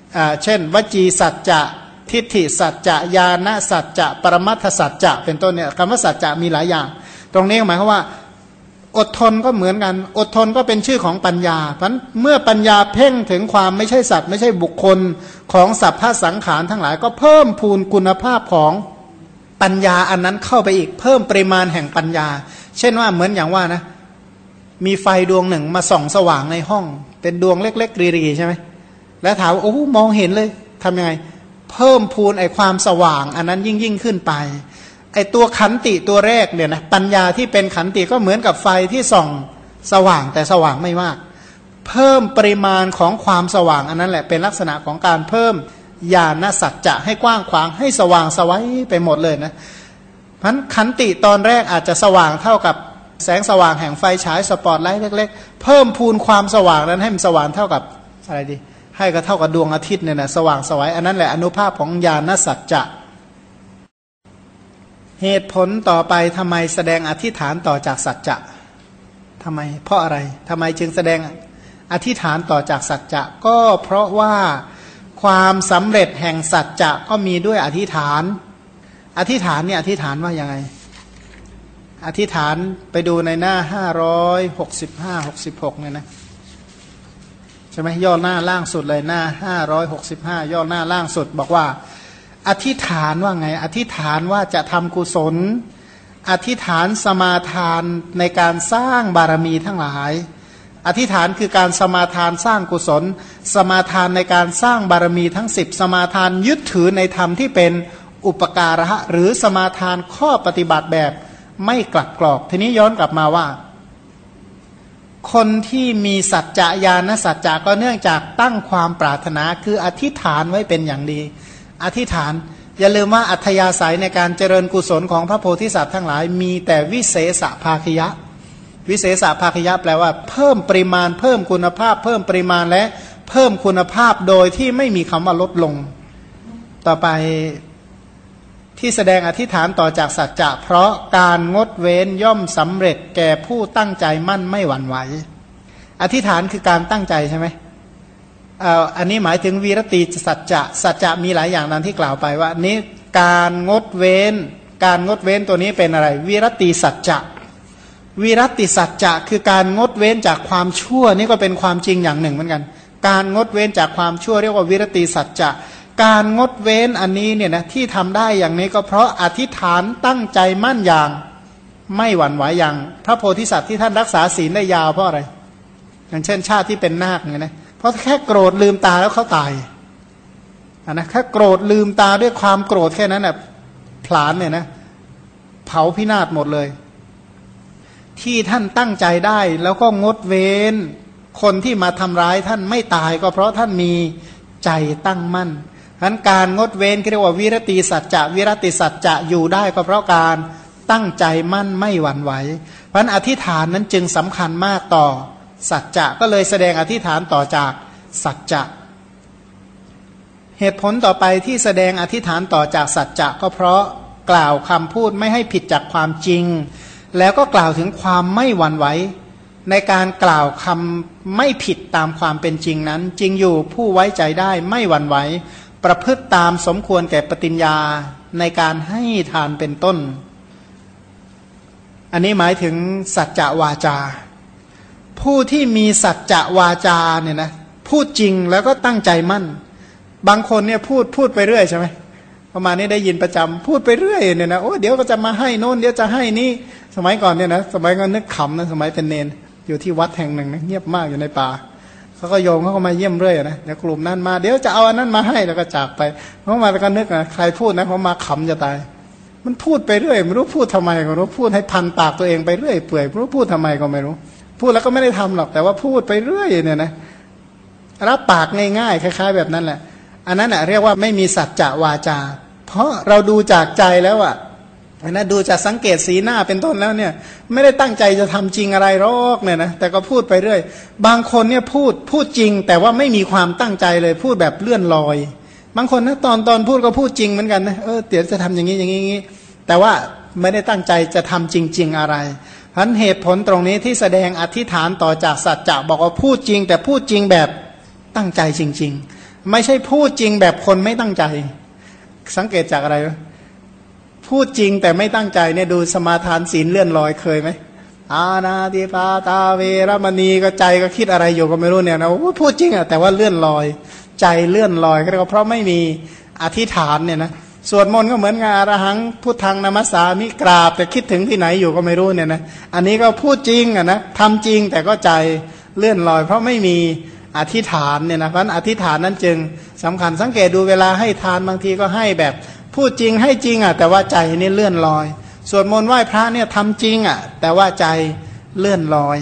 Speaker 1: เช่นวจีสัจจะทิฏฐิสัจจะญาณสัจจะปรมัตถสัจจะเป็นต้นเนี่ยคำว่าสัจจะมีหลายอย่างตรงนี้หมายความว่าอดทนก็เหมือนกันอดทนก็เป็นชื่อของปัญญาเพราะเมื่อปัญญาเพ่งถึงความไม่ใช่สัตว์ไม่ใช่บุคคลของสัพพสังขารทั้งหลายก็เพิ่มพูนคุณภาพของปัญญาอันนั้นเข้าไปอีกเพิ่มปริมาณแห่งปัญญาเช่นว่าเหมือนอย่างว่านะมีไฟดวงหนึ่งมาส่องสว่างในห้องเป็นดวงเล็กๆรีๆใช่ไหมแล้วถามว่าโอ้มองเห็นเลยทำยังไงเพิ่มพูนไอความสว่างอันนั้นยิ่งขึ้นไปไอตัวขันติตัวแรกเนี่ยนะปัญญาที่เป็นขันติก็เหมือนกับไฟที่ส่องสว่างแต่สว่างไม่มากเพิ่มปริมาณของความสว่างอันนั้นแหละเป็นลักษณะของการเพิ่มญาณสัจจะให้กว้างขวางให้สว่างสวัยไปหมดเลยนะเพราะขันติตอนแรกอาจจะสว่างเท่ากับแสงสว่างแห่งไฟฉายสปอตไลท์เล็กๆเพิ่มพูนความสว่างนั้นให้มันสว่างเท่ากับอะไรดีให้ก็เท่ากับดวงอาทิตย์เนี่ยนะสว่างสวัยอันนั้นแหละอนุภาพของญาณสัจจะเหตุผลต่อไปทำไมแสดงอธิษฐานต่อจากสัจจะทำไมเพราะอะไรทำไมจึงแสดงอธิษฐานต่อจากสัจจะก็เพราะว่าความสำเร็จแห่งสัจจะก็มีด้วยอธิษฐานอธิษฐานเนี่ยอธิษฐานว่ายังไงอธิษฐานไปดูในหน้า565-66เนี่ยนะใช่ไหมย่อหน้าล่างสุดเลยหน้า565ย่อหน้าล่างสุดบอกว่าอธิษฐานว่าไงอธิษฐานว่าจะทำกุศลอธิษฐานสมาทานในการสร้างบารมีทั้งหลายอธิษฐานคือการสมาทานสร้างกุศลสมาทานในการสร้างบารมีทั้ง10สมาทานยึดถือในธรรมที่เป็นอุปการะหรือสมาทานข้อปฏิบัติแบบไม่กลับกรอกทีนี้ย้อนกลับมาว่าคนที่มีสัจจะญาณสัจจะก็เนื่องจากตั้งความปรารถนาคืออธิษฐานไว้เป็นอย่างดีอธิษฐานอย่าลืมว่าอัธยาศัยในการเจริญกุศลของพระโพธิสัตว์ทั้งหลายมีแต่วิเศษภาคยะวิเศษภาคยะแปลว่าเพิ่มปริมาณเพิ่มคุณภาพเพิ่มปริมาณและเพิ่มคุณภาพโดยที่ไม่มีคำว่าลดลงต่อไปที่แสดงอธิษฐานต่อจากสัจจะเพราะการงดเว้นย่อมสำเร็จแก่ผู้ตั้งใจมั่นไม่หวั่นไหวอธิษฐานคือการตั้งใจใช่ไหมอันนี้หมายถึงวีรติสัจจะสัจจะมีหลายอย่างนั้นที่กล่าวไปว่านี้การงดเว้นตัวนี้เป็นอะไรวีรติสัจจะวีรติสัจจะคือการงดเว้นจากความชั่วนี่ก็เป็นความจริงอย่างหนึ่งเหมือนกันการงดเว้นจากความชั่วเรียกว่าวีรติสัจจะการงดเว้นอันนี้เนี่ยนะที่ทำได้อย่างนี้ก็เพราะอธิษฐานตั้งใจมั่นอย่างไม่หวั่นไหวอย่างพระโพธิสัตว์ที่ท่านรักษาศีลได้ยาวเพราะอะไรอย่างเช่นชาติที่เป็นนาคไงนะเพราะแค่โกรธลืมตาแล้วเขาตายนะแค่โกรธลืมตาด้วยความโกรธแค่นั้นน่ะผลาญเนี่ยนะเผาพินาศหมดเลยที่ท่านตั้งใจได้แล้วก็งดเว้นคนที่มาทำร้ายท่านไม่ตายก็เพราะท่านมีใจตั้งมั่นฉะนั้นการงดเว้นเรียกว่าวิรติสัจจะวิรติสัจจะอยู่ได้ก็เพราะการตั้งใจมั่นไม่หวั่นไหวเพราะฉะนั้นอธิษฐานนั้นจึงสำคัญมากต่อสัจจะก็เลยแสดงอธิษฐานต่อจากสัจจะเหตุผลต่อไปที่แสดงอธิษฐานต่อจากสัจจะก็เพราะกล่าวคำพูดไม่ให้ผิดจากความจริงแล้วก็กล่าวถึงความไม่หวั่นไหวในการกล่าวคำไม่ผิดตามความเป็นจริงนั้นจริงอยู่ผู้ไว้ใจได้ไม่หวั่นไหวประพฤติตามสมควรแก่ปฏิญญาในการให้ทานเป็นต้นอันนี้หมายถึงสัจจะวาจาผู้ที่มีสัจจะวาจาเนี่ยนะพูดจริงแล้วก็ตั้งใจมั่นบางคนเนี่ยพูดไปเรื่อยใช่ไหมประมาณนี้ได้ยินประจำพูดไปเรื่อยเนี่ยนะโอ้เดี๋ยวก็จะมาให้โน่นเดี๋ยวจะให้นี่สมัยก่อนเนี่ยนะสมัยก่อนนึกขำนะสมัยเป็นเนนอยู่ที่วัดแห่งหนึ่งนะเงียบมากอยู่ในป่าเขาก็โยมเขาก็มาเยี่ยมเรื่อยนะเดี๋ยวกลุ่มนั้นมาเดี๋ยวจะเอาอันนั้นมาให้แล้วก็จากไปเพราะมาแล้วก็นึกนะใครพูดนะเขามาขำจะตายมันพูดไปเรื่อยไม่รู้พูดทำไมก็ไม่รู้พูดให้พันปากตัวเองไปเรื่อยเปื่อยไม่รู้พูดทำไมก็ไม่รู้พูดแล้วก็ไม่ได้ทำหรอกแต่ว่าพูดไปเรื่อยเนี่ยนะรับปากง่ายๆคล้ายๆแบบนั้นแหละอันนั้นแหละเรียกว่าไม่มีสัจจะวาจาเพราะเราดูจากใจแล้วอ่ะนะดูจากสังเกตสีหน้าเป็นต้นแล้วเนี่ยไม่ได้ตั้งใจจะทำจริงอะไรหรอกเนี่ยนะแต่ก็พูดไปเรื่อยบางคนเนี่ยพูดจริงแต่ว่าไม่มีความตั้งใจเลยพูดแบบเลื่อนลอยบางคนนะตอนพูดก็พูดจริงเหมือนกันนะเดี๋ยวจะทำอย่างนี้อย่างนี้แต่ว่าไม่ได้ตั้งใจจะทำจริงๆอะไรเพราะเหตุผลตรงนี้ที่แสดงอธิษฐานต่อจากสัจจะบอกว่าพูดจริงแต่พูดจริงแบบตั้งใจจริงๆไม่ใช่พูดจริงแบบคนไม่ตั้งใจสังเกตจากอะไรพูดจริงแต่ไม่ตั้งใจเนี่ยดูสมาทานศีลเลื่อนลอยเคยไหมอาณาติปาตาเวรมณีก็ใจก็คิดอะไรอยู่ก็ไม่รู้เนี่ยนะพูดจริงอ่ะแต่ว่าเลื่อนลอยใจเลื่อนลอยก็เพราะไม่มีอธิษฐานเนี่ยนะสวดมนต์ก็เหมือนงานอรหังพุทธังนามัสสามิกราบแต่คิดถึงที่ไหนอยู่ก็ไม่รู้เนี่ยนะอันนี้ก็พูดจริงอ่ะนะทำจริงแต่ก็ใจเลื่อนลอยเพราะไม่มีอธิษฐานเนี่ยนะเพราะอธิษฐานนั้นจึงสำคัญสังเกตดูเวลาให้ทานบางทีก็ให้แบบพูดจริงให้จริงอ่ะแต่ว่าใจนี่เลื่อนลอยสวดมนต์ไหว้พระเนี่ยทำจริงอ่ะแต่ว่าใจเลื่อนลอย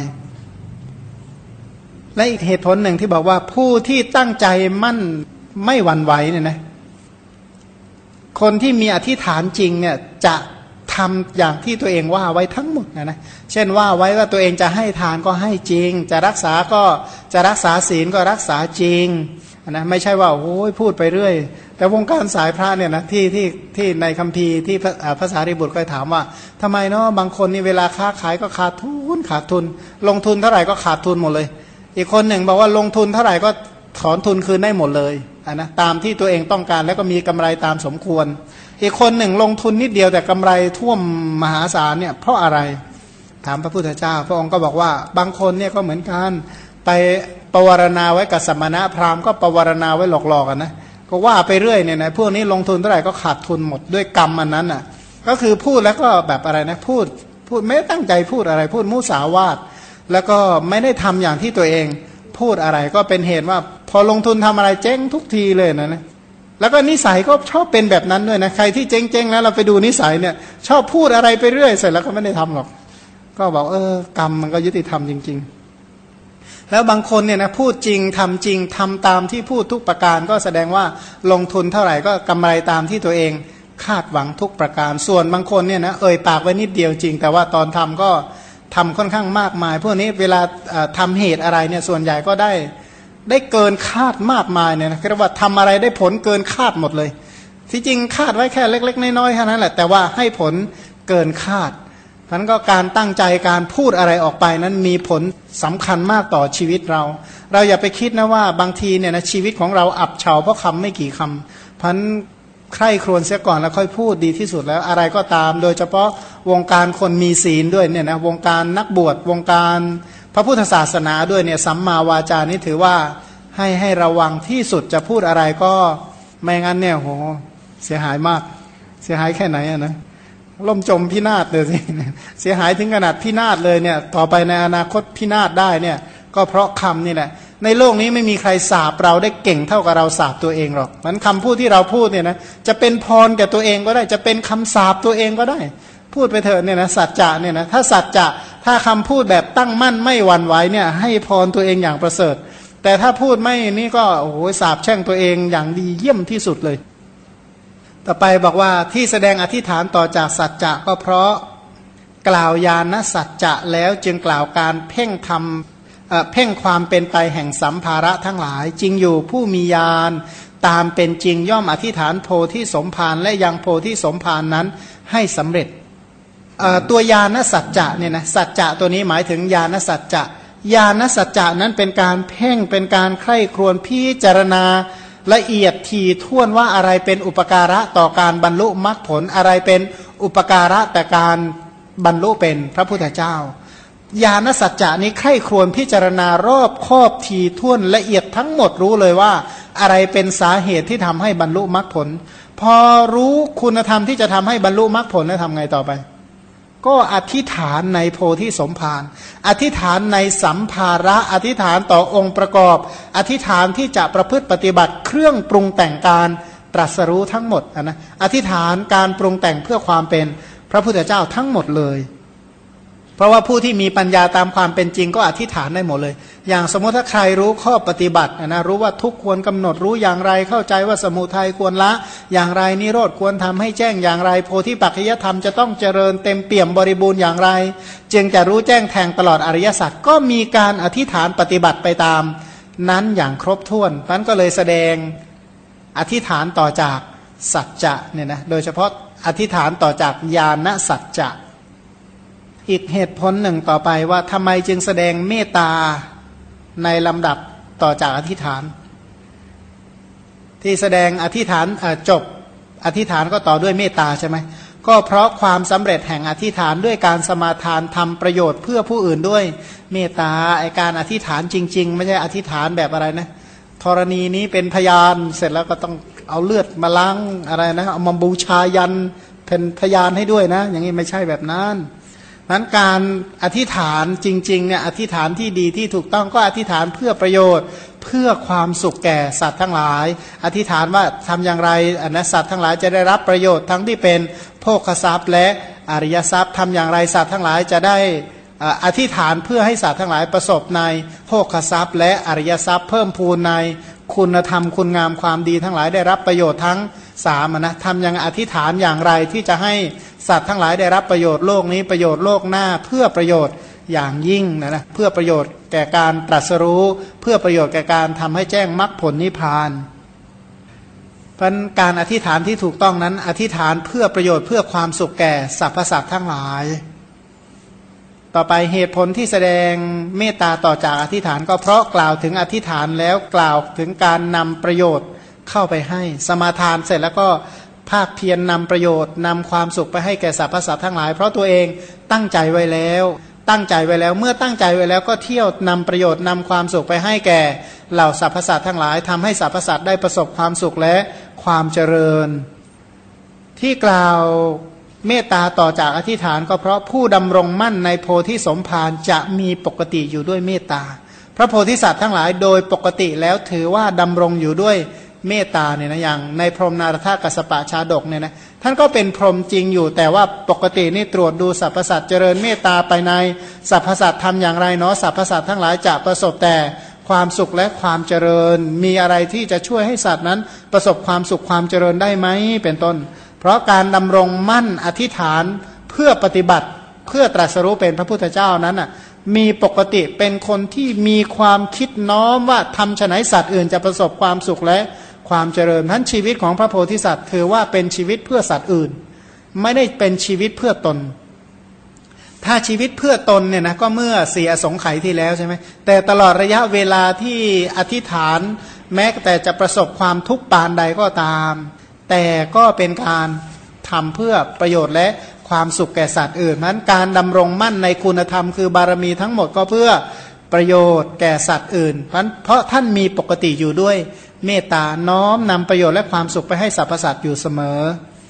Speaker 1: และอีกเหตุผลหนึ่งที่บอกว่าผู้ที่ตั้งใจมั่นไม่หวั่นไหวเนี่ยนะคนที่มีอธิษฐานจริงเนี่ยจะทำอย่างที่ตัวเองว่าไว้ทั้งหมดนะเช่นว่าไว้ว่าตัวเองจะให้ทานก็ให้จริงจะรักษาก็จะรักษาศีลก็รักษาจริงนะไม่ใช่ว่าโอ้ยพูดไปเรื่อยแต่วงการสายพระเนี่ยนะที่ในคัมภีร์ที่ภาษาริบุตรเคยถามว่าทำไมเนาะบางคนนี่เวลาค้าขายก็ขาดทุนลงทุนเท่าไหร่ก็ขาดทุนหมดเลยอีกคนหนึ่งบอกว่าลงทุนเท่าไหร่ก็ถอนทุนคืนได้หมดเลยนะตามที่ตัวเองต้องการแล้วก็มีกำไรตามสมควรอีกคนหนึ่งลงทุนนิดเดียวแต่กำไรท่วมมหาศาลเนี่ยเพราะอะไรถามพระพุทธเจ้าพระองค์ก็บอกว่าบางคนเนี่ยก็เหมือนกันไปปวารณาไว้กับสมณะพราหมณ์ก็ปวารณาไว้หลอกๆกันนะก็ว่าไปเรื่อยเนี่ยนะพวกนี้ลงทุนเท่าไหร่ก็ขาดทุนหมดด้วยกรรมอันนั้นอ่ะก็คือพูดแล้วก็แบบอะไรนะพูดไม่ตั้งใจพูดอะไรพูดมุสาวาทแล้วก็ไม่ได้ทำอย่างที่ตัวเองพูดอะไรก็เป็นเหตุว่าพอลงทุนทำอะไรเจ๊งทุกทีเลยนะแล้วก็นิสัยก็ชอบเป็นแบบนั้นด้วยนะใครที่เจ๊งๆแล้วเราไปดูนิสัยเนี่ยชอบพูดอะไรไปเรื่อยเสร็จแล้วก็ไม่ได้ทำหรอกก็บอกกรรมมันก็ยุติธรรมจริงๆแล้วบางคนเนี่ยนะพูดจริงทำจริงทำตามที่พูดทุกประการก็แสดงว่าลงทุนเท่าไหร่ก็กำไรตามที่ตัวเองคาดหวังทุกประการส่วนบางคนเนี่ยนะปากไว้นิดเดียวจริงแต่ว่าตอนทำก็ทำค่อนข้างมากมายพวกนี้เวลาทำเหตุอะไรเนี่ยส่วนใหญ่ก็ได้เกินคาดมากมายเนี่ยนะเรียกว่าทำอะไรได้ผลเกินคาดหมดเลยที่จริงคาดไว้แค่เล็กๆน้อยๆแค่นั้นแหละแต่ว่าให้ผลเกินคาดเพราะนั้นก็การตั้งใจการพูดอะไรออกไปนั้นมีผลสำคัญมากต่อชีวิตเราอย่าไปคิดนะว่าบางทีเนี่ยนะชีวิตของเราอับเฉาเพราะคำไม่กี่คำเพราะนั้นใคร่ครวญเสียก่อนแล้วค่อยพูดดีที่สุดแล้วอะไรก็ตามโดยเฉพาะวงการคนมีศีลด้วยเนี่ยนะวงการนักบวชวงการพระพุทธศาสนาด้วยเนี่ยสัมมาวาจานี่ถือว่าให้ระวังที่สุดจะพูดอะไรก็ไม่งั้นเนี่ยโหเสียหายมากเสียหายแค่ไหนอะนะล่มจมพินาศเลยสิเสียหายถึงขนาดพินาศเลยเนี่ยต่อไปในอนาคตพินาศได้เนี่ยก็เพราะคำนี่แหละในโลกนี้ไม่มีใครสาปเราได้เก่งเท่ากับเราสาปตัวเองหรอกมันคำพูดที่เราพูดเนี่ยนะจะเป็นพรแก่ตัวเองก็ได้จะเป็นคำสาปตัวเองก็ได้พูดไปเถอะเนี่ยนะสัจจะเนี่ยนะถ้าสัจจะถ้าคำพูดแบบตั้งมั่นไม่หวั่นไหวเนี่ยให้พรตัวเองอย่างประเสริฐแต่ถ้าพูดไม่นี่ก็โอ้โหสาปแช่งตัวเองอย่างดีเยี่ยมที่สุดเลยต่อไปบอกว่าที่แสดงอธิษฐานต่อจากสัจจะก็เพราะกล่าวญาณสัจจะแล้วจึงกล่าวการเพ่งธรรมเพ่งความเป็นไปแห่งสัมภาระทั้งหลายจริงอยู่ผู้มีญาณตามเป็นจริงย่อมอธิษฐานโพธิสมภารและยังโพธิสมภารนั้นให้สำเร็จตัวญาณสัจจะเนี่ยนะสัจจะตัวนี้หมายถึงญาณสัจจะญาณสัจจะนั้นเป็นการเพ่งเป็นการใคร่ครวญพิจารณาละเอียดถี่ถ้วนว่าอะไรเป็นอุปการะต่อการบรรลุมรรคผลอะไรเป็นอุปการะแต่การบรรลุเป็นพระพุทธเจ้าญาณสัจจะนี้ใคร่ครวญพิจารณารอบครอบถี่ถ้วนละเอียดทั้งหมดรู้เลยว่าอะไรเป็นสาเหตุที่ทำให้บรรลุมรรคผลพอรู้คุณธรรมที่จะทำให้บรรลุมรรคผลแล้วทำไงต่อไปก็อธิษฐานในโพธิสมภารอธิษฐานในสัมภาระอธิษฐานต่อองค์ประกอบอธิษฐานที่จะประพฤติปฏิบัติเครื่องปรุงแต่งการตรัสรู้ทั้งหมดนะอธิษฐานการปรุงแต่งเพื่อความเป็นพระพุทธเจ้าทั้งหมดเลยเพราะว่าผู้ที่มีปัญญาตามความเป็นจริงก็อธิษฐานได้หมดเลยอย่างสมมติถ้าใครรู้ข้อปฏิบัตินะรู้ว่าทุกควรกำหนดรู้อย่างไรเข้าใจว่าสมุทัยควรละอย่างไรนิโรธควรทำให้แจ้งอย่างไรโพธิปัจจยธรรมจะต้องเจริญเต็มเปี่ยมบริบูรณ์อย่างไรจึงจะรู้แจ้งแทงตลอดอริยสัจก็มีการอธิษฐานปฏิบัติไปตามนั้นอย่างครบถ้วนนั้นก็เลยแสดงอธิษฐานต่อจากสัจจะเนี่ยนะโดยเฉพาะอธิษฐานต่อจากญาณสัจจะอีกเหตุผลหนึ่งต่อไปว่าทำไมจึงแสดงเมตตาในลำดับต่อจากอธิษฐานที่แสดงอธิษฐานจบอธิษฐานก็ต่อด้วยเมตตาใช่ไหมก็เพราะความสำเร็จแห่งอธิษฐานด้วยการสมาทานทำประโยชน์เพื่อผู้อื่นด้วยเมตตาไอการอธิษฐานจริงๆไม่ใช่อธิษฐานแบบอะไรนะธรณีนี้เป็นพยานเสร็จแล้วก็ต้องเอาเลือดมาล้างอะไรนะเอามาบูชายันเป็นพยานให้ด้วยนะอย่างนี้ไม่ใช่แบบนั้นนั้นการอธิษฐานจริงๆเนี่ยอธิษฐานที่ดีที่ถูกต้องก็อธิษฐานเพื่อประโยชน์เพื่อความสุขแก่สัตว์ทั้งหลายอธิษฐานว่าทำอย่างไรสัตว์ทั้งหลายจะได้รับประโยชน์ทั้งที่เป็นโภคทรัพย์และอริยทรัพย์ทำอย่างไรสัตว์ทั้งหลายจะได้อธิษฐานเพื่อให้สัตว์ทั้งหลายประสบในโภคทรัพย์และอริยทรัพย์เพิ่มพูนในคุณธรรมคุณงามความดีทั้งหลายได้รับประโยชน์ทั้งสามนะทำอย่างอธิษฐานอย่างไรที่จะให้สัตว์ทั้งหลายได้รับประโยชน์โลกนี้ประโยชน์โลกหน้าเพื่อประโยชน์อย่างยิ่งนะเพื่อประโยชน์แก่การตรัสรู้เพื่อประโยชน์แก่การทำให้แจ้งมรรคผลนิพพานเพราะการอธิษฐานที่ถูกต้องนั้นอธิษฐานเพื่อประโยชน์เพื่อความสุขแก่สรรพสัตว์ทั้งหลายต่อไปเหตุผลที่แสดงเมตตาต่อจากอธิษฐานก็เพราะกล่าวถึงอธิษฐานแล้วกล่าวถึงการนำประโยชน์เข้าไปให้สมาทานเสร็จแล้วก็ภาคเพียรนำประโยชน์นำความสุขไปให้แก่สรรพสัตว์ทั้งหลายเพราะตัวเองตั้งใจไว้แล้วเมื่อตั้งใจไว้แล้วก็เที่ยวนำประโยชน์นำความสุขไปให้แก่เหล่าสรรพสัตว์ทั้งหลายทำให้สรรพสัตว์ได้ประสบความสุขและความเจริญที่กล่าวเมตตาต่อจากอธิษฐานก็เพราะผู้ดำรงมั่นในโพธิสมภารจะมีปกติอยู่ด้วยเมตตาพระโพธิสัตว์ทั้งหลายโดยปกติแล้วถือว่าดำรงอยู่ด้วยเมตตาเนี่ยนะอย่างในพรหมนารถกัสสปะชาดกเนี่ยนะท่านก็เป็นพรหมจริงอยู่แต่ว่าปกตินี่ตรวจดูสรรพสัตว์เจริญเมตตาไปในสรรพสัตว์ทำอย่างไรเนาะสรรพสัตว์ทั้งหลายจะประสบแต่ความสุขและความเจริญมีอะไรที่จะช่วยให้สัตว์นั้นประสบความสุขความเจริญได้ไหมเป็นต้นเพราะการดำรงมั่นอธิษฐานเพื่อปฏิบัติเพื่อตรัสรู้เป็นพระพุทธเจ้านั้นน่ะมีปกติเป็นคนที่มีความคิดน้อมว่าทำฉะไหนสัตว์อื่นจะประสบความสุขและความเจริญทั้นชีวิตของพระโพธิสัตว์ถือว่าเป็นชีวิตเพื่อสัตว์อื่นไม่ได้เป็นชีวิตเพื่อตนถ้าชีวิตเพื่อตนเนี่ยนะก็เมื่อเสียสงไขยที่แล้วใช่ไหมแต่ตลอดระยะเวลาที่อธิษฐานแม้แต่จะประสบความทุกข์ปานใดก็ตามแต่ก็เป็นการทำเพื่อประโยชน์และความสุขแก่สัตว์อื่นนั้นการดำรงมั่นในคุณธรรมคือบารมีทั้งหมดก็เพื่อประโยชน์แก่สัตว์อื่นเพราะท่านมีปกติอยู่ด้วยเมตตาน้อมนำประโยชน์และความสุขไปให้สรรพสัตว์อยู่เสมอ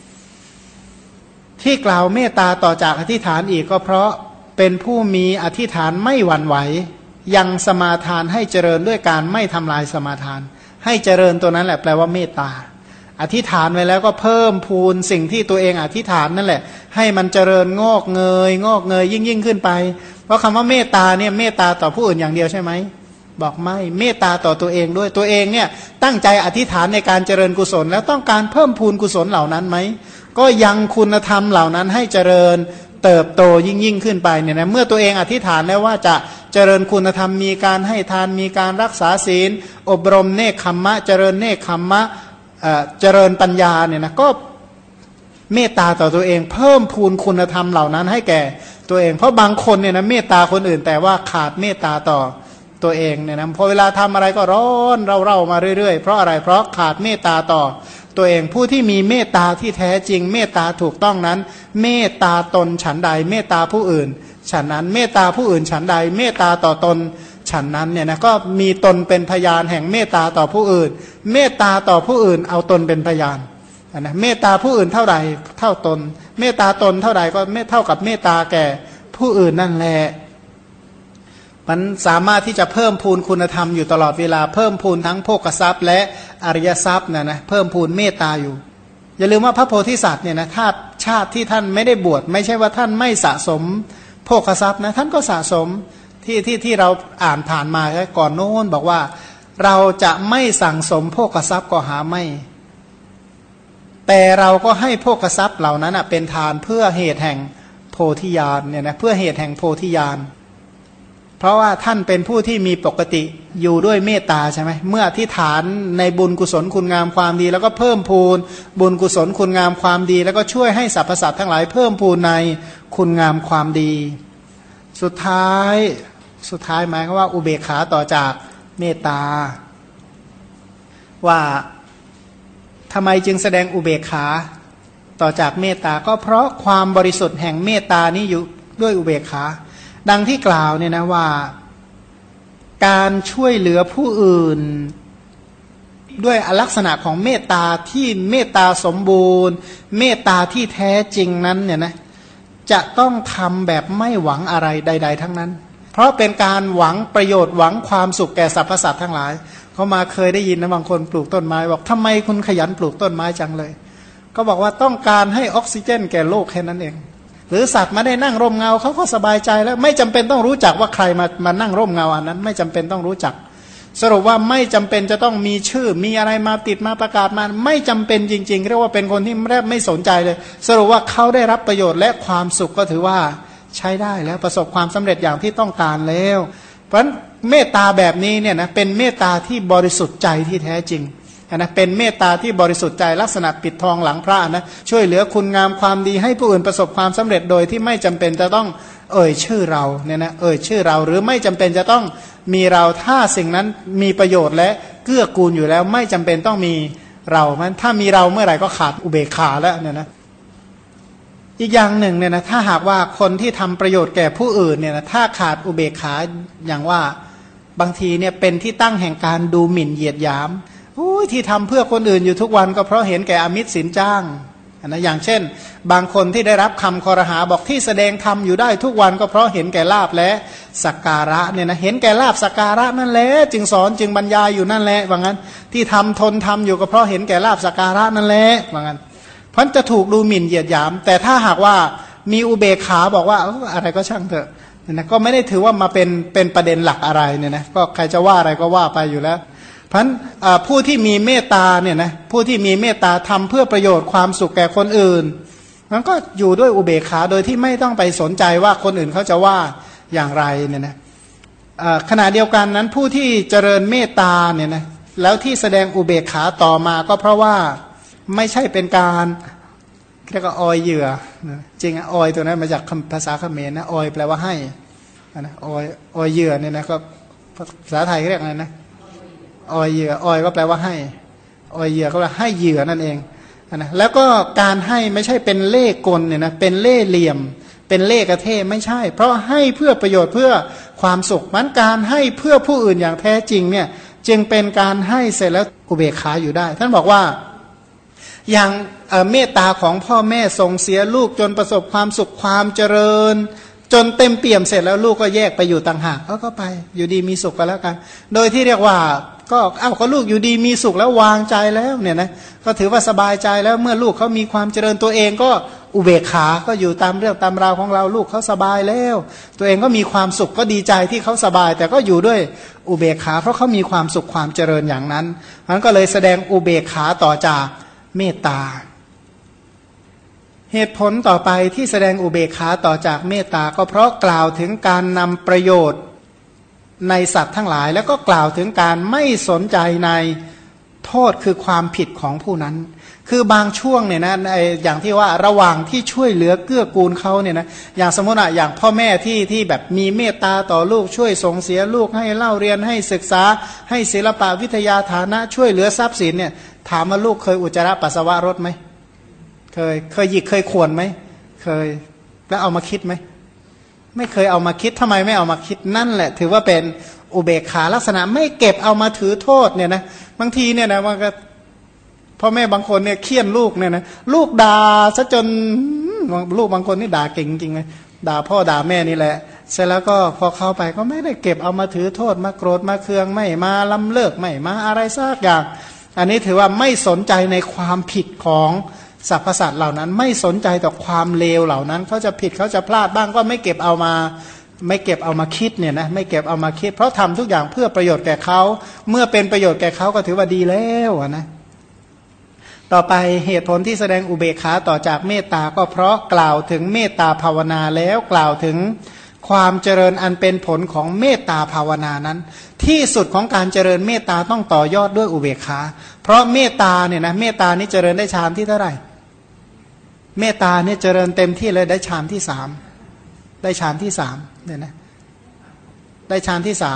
Speaker 1: ที่กล่าวเมตตาต่อจากอธิษฐานอีกก็เพราะเป็นผู้มีอธิษฐานไม่หวั่นไหวยังสมาทานให้เจริญด้วยการไม่ทำลายสมาทานให้เจริญตัวนั้นแหละแปลว่าเมตตาอธิษฐานไว้แล้วก็เพิ่มพูนสิ่งที่ตัวเองอธิษฐานนั่นแหละให้มันเจริญงอกเงยยิ่งขึ้นไปเพราะคำว่าเมตตาเนี่ยเมตตาต่อผู้อื่นอย่างเดียวใช่ไหมบอกไม่เมตตาต่อตัวเองด้วยตัวเองเนี่ยตั้งใจอธิษฐานในการเจริญกุศลแล้วต้องการเพิ่มพูนกุศลเหล่านั้นไหมก็ยังคุณธรรมเหล่านั้นให้เจริญเติบโตยิ่งขึ้นไปเนี่ยนะเมื่อตัวเองอธิษฐานแล้วว่าจะเจริญคุณธรรมมีการให้ทานมีการรักษาศีลอบรมเนคขมมะเจริญเนคขมมะเจริญปัญญาเนี่ยนะก็เมตตาต่อตัวเองเพิ่มพูนคุณธรรมเหล่านั้นให้แก่ตัวเองเพราะบางคนเนี่ยนะเมตตาคนอื่นแต่ว่าขาดเมตตาต่อตัวเองเนี่ยนะพอเวลาทำอะไรก็ร้อนเร่ามาเรื่อยๆเพราะอะไรเพราะขาดเมตตาต่อตัวเองผู้ที่มีเมตตาที่แท้จริงเมตตาถูกต้องนั้นเมตตาตนฉันใดเมตตาผู้อื่นฉันนั้นเมตตาผู้อื่นฉันใดเมตตาต่อตนฉันนั้นเนี่ยนะก็มีตนเป็นพยานแห่งเมตตาต่อผู้อื่นเมตตาต่อผู้อื่นเอาตนเป็นพยานนะเมตตาผู้อื่นเท่าใดเท่าตนเมตตาตนเท่าใดก็เท่ากับเมตตาแก่ผู้อื่นนั่นแหละมันสามารถที่จะเพิ่มพูนคุณธรรมอยู่ตลอดเวลาเพิ่มพูนทั้งโภคทรัพย์และอริยทรัพย์นะเพิ่มพูนเมตตาอยู่อย่าลืมว่าพระโพธิสัตว์เนี่ยนะถ้าชาติที่ท่านไม่ได้บวชไม่ใช่ว่าท่านไม่สะสมโภคทรัพย์นะท่านก็สะสมที่เราอ่านผ่านมาก่อนโน้นบอกว่าเราจะไม่สั่งสมโภคทรัพย์ก็หาไม่แต่เราก็ให้โภคทรัพย์เหล่านั้นเป็นทานเพื่อเหตุแห่งโพธิญาณเนี่ยนะเพื่อเหตุแห่งโพธิญาณเพราะว่าท่านเป็นผู้ที่มีปกติอยู่ด้วยเมตตาใช่ไหมเมื่ออธิษฐานในบุญกุศลคุณงามความดีแล้วก็เพิ่มพูนบุญกุศลคุณงามความดีแล้วก็ช่วยให้สรรพสัตว์ทั้งหลายเพิ่มพูนในคุณงามความดีสุดท้ายหมายความว่าอุเบกขาต่อจากเมตตาว่าทำไมจึงแสดงอุเบกขาต่อจากเมตตาก็เพราะความบริสุทธิ์แห่งเมตตานี้อยู่ด้วยอุเบกขาดังที่กล่าวเนี่ยนะว่าการช่วยเหลือผู้อื่นด้วยลักษณะของเมตตาที่เมตตาสมบูรณ์เมตตาที่แท้จริงนั้นเนี่ยนะจะต้องทำแบบไม่หวังอะไรใดๆทั้งนั้นเพราะเป็นการหวังประโยชน์หวังความสุขแก่สรรพสัตว์ทั้งหลายเขามาเคยได้ยินนะบางคนปลูกต้นไม้บอกทำไมคุณขยันปลูกต้นไม้จังเลยก็บอกว่าต้องการให้ออกซิเจนแก่โลกแค่นั้นเองหรือสัตว์มาได้นั่งร่มเงาเขาก็สบายใจแล้วไม่จำเป็นต้องรู้จักว่าใครมานั่งร่มเงาอันนั้นไม่จำเป็นต้องรู้จักสรุปว่าไม่จำเป็นจะต้องมีชื่อมีอะไรมาติดมาประกาศมาไม่จำเป็นจริงๆเรียกว่าเป็นคนที่ไม่สนใจเลยสรุปว่าเขาได้รับประโยชน์และความสุขก็ถือว่าใช้ได้แล้วประสบความสำเร็จอย่างที่ต้องการแล้วเพราะฉะนั้นเมตตาแบบนี้เนี่ยนะเป็นเมตตาที่บริสุทธิ์ใจที่แท้จริงนะเป็นเมตตาที่บริสุทธิ์ใจลักษณะปิดทองหลังพระนะช่วยเหลือคุณงามความดีให้ผู้อื่นประสบความสำเร็จโดยที่ไม่จำเป็นจะต้องชื่อเราเนี่ยนะชื่อเราหรือไม่จำเป็นจะต้องมีเราถ้าสิ่งนั้นมีประโยชน์และเกื้อกูลอยู่แล้วไม่จำเป็นต้องมีเรามันถ้ามีเราเมื่อไหร่ก็ขาดอุเบกขาแล้วเนี่ยนะอีกอย่างหนึ่งเนี่ยนะถ้าหากว่าคนที่ทำประโยชน์แก่ผู้อื่นเนี่ยนะถ้าขาดอุเบกขาอย่างว่าบางทีเนี่ยเป็นที่ตั้งแห่งการดูหมิ่นเหยียดหยามที่ทำเพื่อคนอื่นอยู่ทุกวันก็เพราะเห็นแก่อมิตรสินจ้างนะอย่างเช่นบางคนที่ได้รับคำคอรหาบอกที่แสดงธรรมอยู่ได้ทุกวันก็เพราะเห็นแก่ลาภและสักการะเนี่ยนะเห็นแก่ลาภสักการะนั่นแหละจึงสอนจึงบรรยายอยู่นั่นแหละว่างั้นที่ทำทนทำอยู่ก็เพราะเห็นแก่ลาภสักการะนั่นแหละว่างั้นเพราะจะถูกดูหมิ่นเหยียดหยามแต่ถ้าหากว่ามีอุเบกขาบอกว่าอะไรก็ช่างเถอะเนี่ยนะก็ไม่ได้ถือว่ามาเป็นประเด็นหลักอะไรเนี่ยนะก็ใครจะว่าอะไรก็ว่าไปอยู่แล้วเพราะฉะนั้นผู้ที่มีเมตตาเนี่ยนะผู้ที่มีเมตตาทำเพื่อประโยชน์ความสุขแก่คนอื่นมันก็อยู่ด้วยอุเบกขาโดยที่ไม่ต้องไปสนใจว่าคนอื่นเขาจะว่าอย่างไรเนี่ยนะขณะเดียวกันนั้นผู้ที่เจริญเมตตาเนี่ยนะแล้วที่แสดงอุเบกขาต่อมาก็เพราะว่าไม่ใช่เป็นการเรียกว่าออยเหยื่อจริงออยตัวนั้นมาจากภาษาเขมรนะออยแปลว่าให้นะออยเหยื่อเนี่ยนะก็ภาษาไทยเรียกอะไรนะออยเหยื่อออยก็แปลว่าให้ออยเหยื่อก็แปลให้เหยื่อนั่นเองนะแล้วก็การให้ไม่ใช่เป็นเล่ห์กลเนี่ยนะเป็นเล่ห์เหลี่ยมเป็นเล่ห์กระเทไม่ใช่เพราะให้เพื่อประโยชน์เพื่อความสุขมันการให้เพื่อผู้อื่นอย่างแท้จริงเนี่ยจึงเป็นการให้เสร็จแล้วอุเบกขาอยู่ได้ท่านบอกว่าอย่างเมตตาของพ่อแม่ส่งเสียลูกจนประสบความสุขความเจริญจนเต็มเปี่ยมเสร็จแล้วลูกก็แยกไปอยู่ต่างหากก็ไปอยู่ดีมีสุขกันแล้วกันโดยที่เรียกว่าก็ลูกอยู่ดีมีสุขแล้ววางใจแล้วเนี่ยนะก็ถือว่าสบายใจแล้วเมื่อลูกเขามีความเจริญตัวเองก็อุเบกขาก็อยู่ตามเรื่องตามราวของเราลูกเขาสบายแล้วตัวเองก็มีความสุขก็ดีใจที่เขาสบายแต่ก็อยู่ด้วยอุเบกขาเพราะเขามีความสุขความเจริญอย่างนั้นมันก็เลยแสดงอุเบกขาต่อจากเมตตาเหตุผลต่อไปที่แสดงอุเบกขาต่อจากเมตตาก็เพราะกล่าวถึงการนำประโยชน์ในสัตว์ทั้งหลายแล้วก็กล่าวถึงการไม่สนใจในโทษคือความผิดของผู้นั้นคือบางช่วงเนี่ยนะอย่างที่ว่าระหว่างที่ช่วยเหลือเกื้อกูลเขาเนี่ยนะอย่างสมมติอย่างพ่อแม่ที่แบบมีเมตตาต่อลูกช่วยส่งเสียลูกให้เล่าเรียนให้ศึกษาให้ศิลปะวิทยาฐานะช่วยเหลือทรัพย์สินเนี่ยถามว่าลูกเคยอุจจาระปัสสาวะรถไหมเคยหยิกเคยข่วนไหมเคยแล้วเอามาคิดไหมไม่เคยเอามาคิดทำไมไม่เอามาคิดนั่นแหละถือว่าเป็นอุเบกขาลักษณะไม่เก็บเอามาถือโทษเนี่ยนะบางทีเนี่ยนะมันก็พ่อแม่บางคนเนี่ยเคี่ยนลูกเนี่ยนะลูกด่าซะจนลูกบางคนนี่ด่าเก่งจริงเลยด่าพ่อด่าแม่นี่แหละเสร็จแล้วก็พอเข้าไปก็ไม่ได้เก็บเอามาถือโทษมาโกรธมาเคืองไม่มาล้ำเลิกไม่มาอะไรสักอย่างอันนี้ถือว่าไม่สนใจในความผิดของสรรพสัตว์เหล่านั้นไม่สนใจต่อความเลวเหล่านั้นเขาจะผิดเขาจะพลาดบ้างก็ไม่เก็บเอามาคิดเนี่ยนะไม่เก็บเอามาคิดเพราะทำทุกอย่างเพื่อประโยชน์แก่เขาเมื่อเป็นประโยชน์แก่เขาก็ถือว่าดีแล้วนะต่อไปเหตุผลที่แสดงอุเบกขาต่อจากเมตตาก็เพราะกล่าวถึงเมตตาภาวนาแล้วกล่าวถึงความเจริญอันเป็นผลของเมตตาภาวนานั้นที่สุดของการเจริญเมตตาต้องต่อยอดด้วยอุเบกขาเพราะเมตตาเนี่ยนะเมตตานี้เจริญได้ฌานที่เท่าไหร่เมตตาเนี่ยเจริญเต็มที่เลยได้ฌานที่สามได้ฌานที่สามเนี่ยนะได้ฌานที่สาม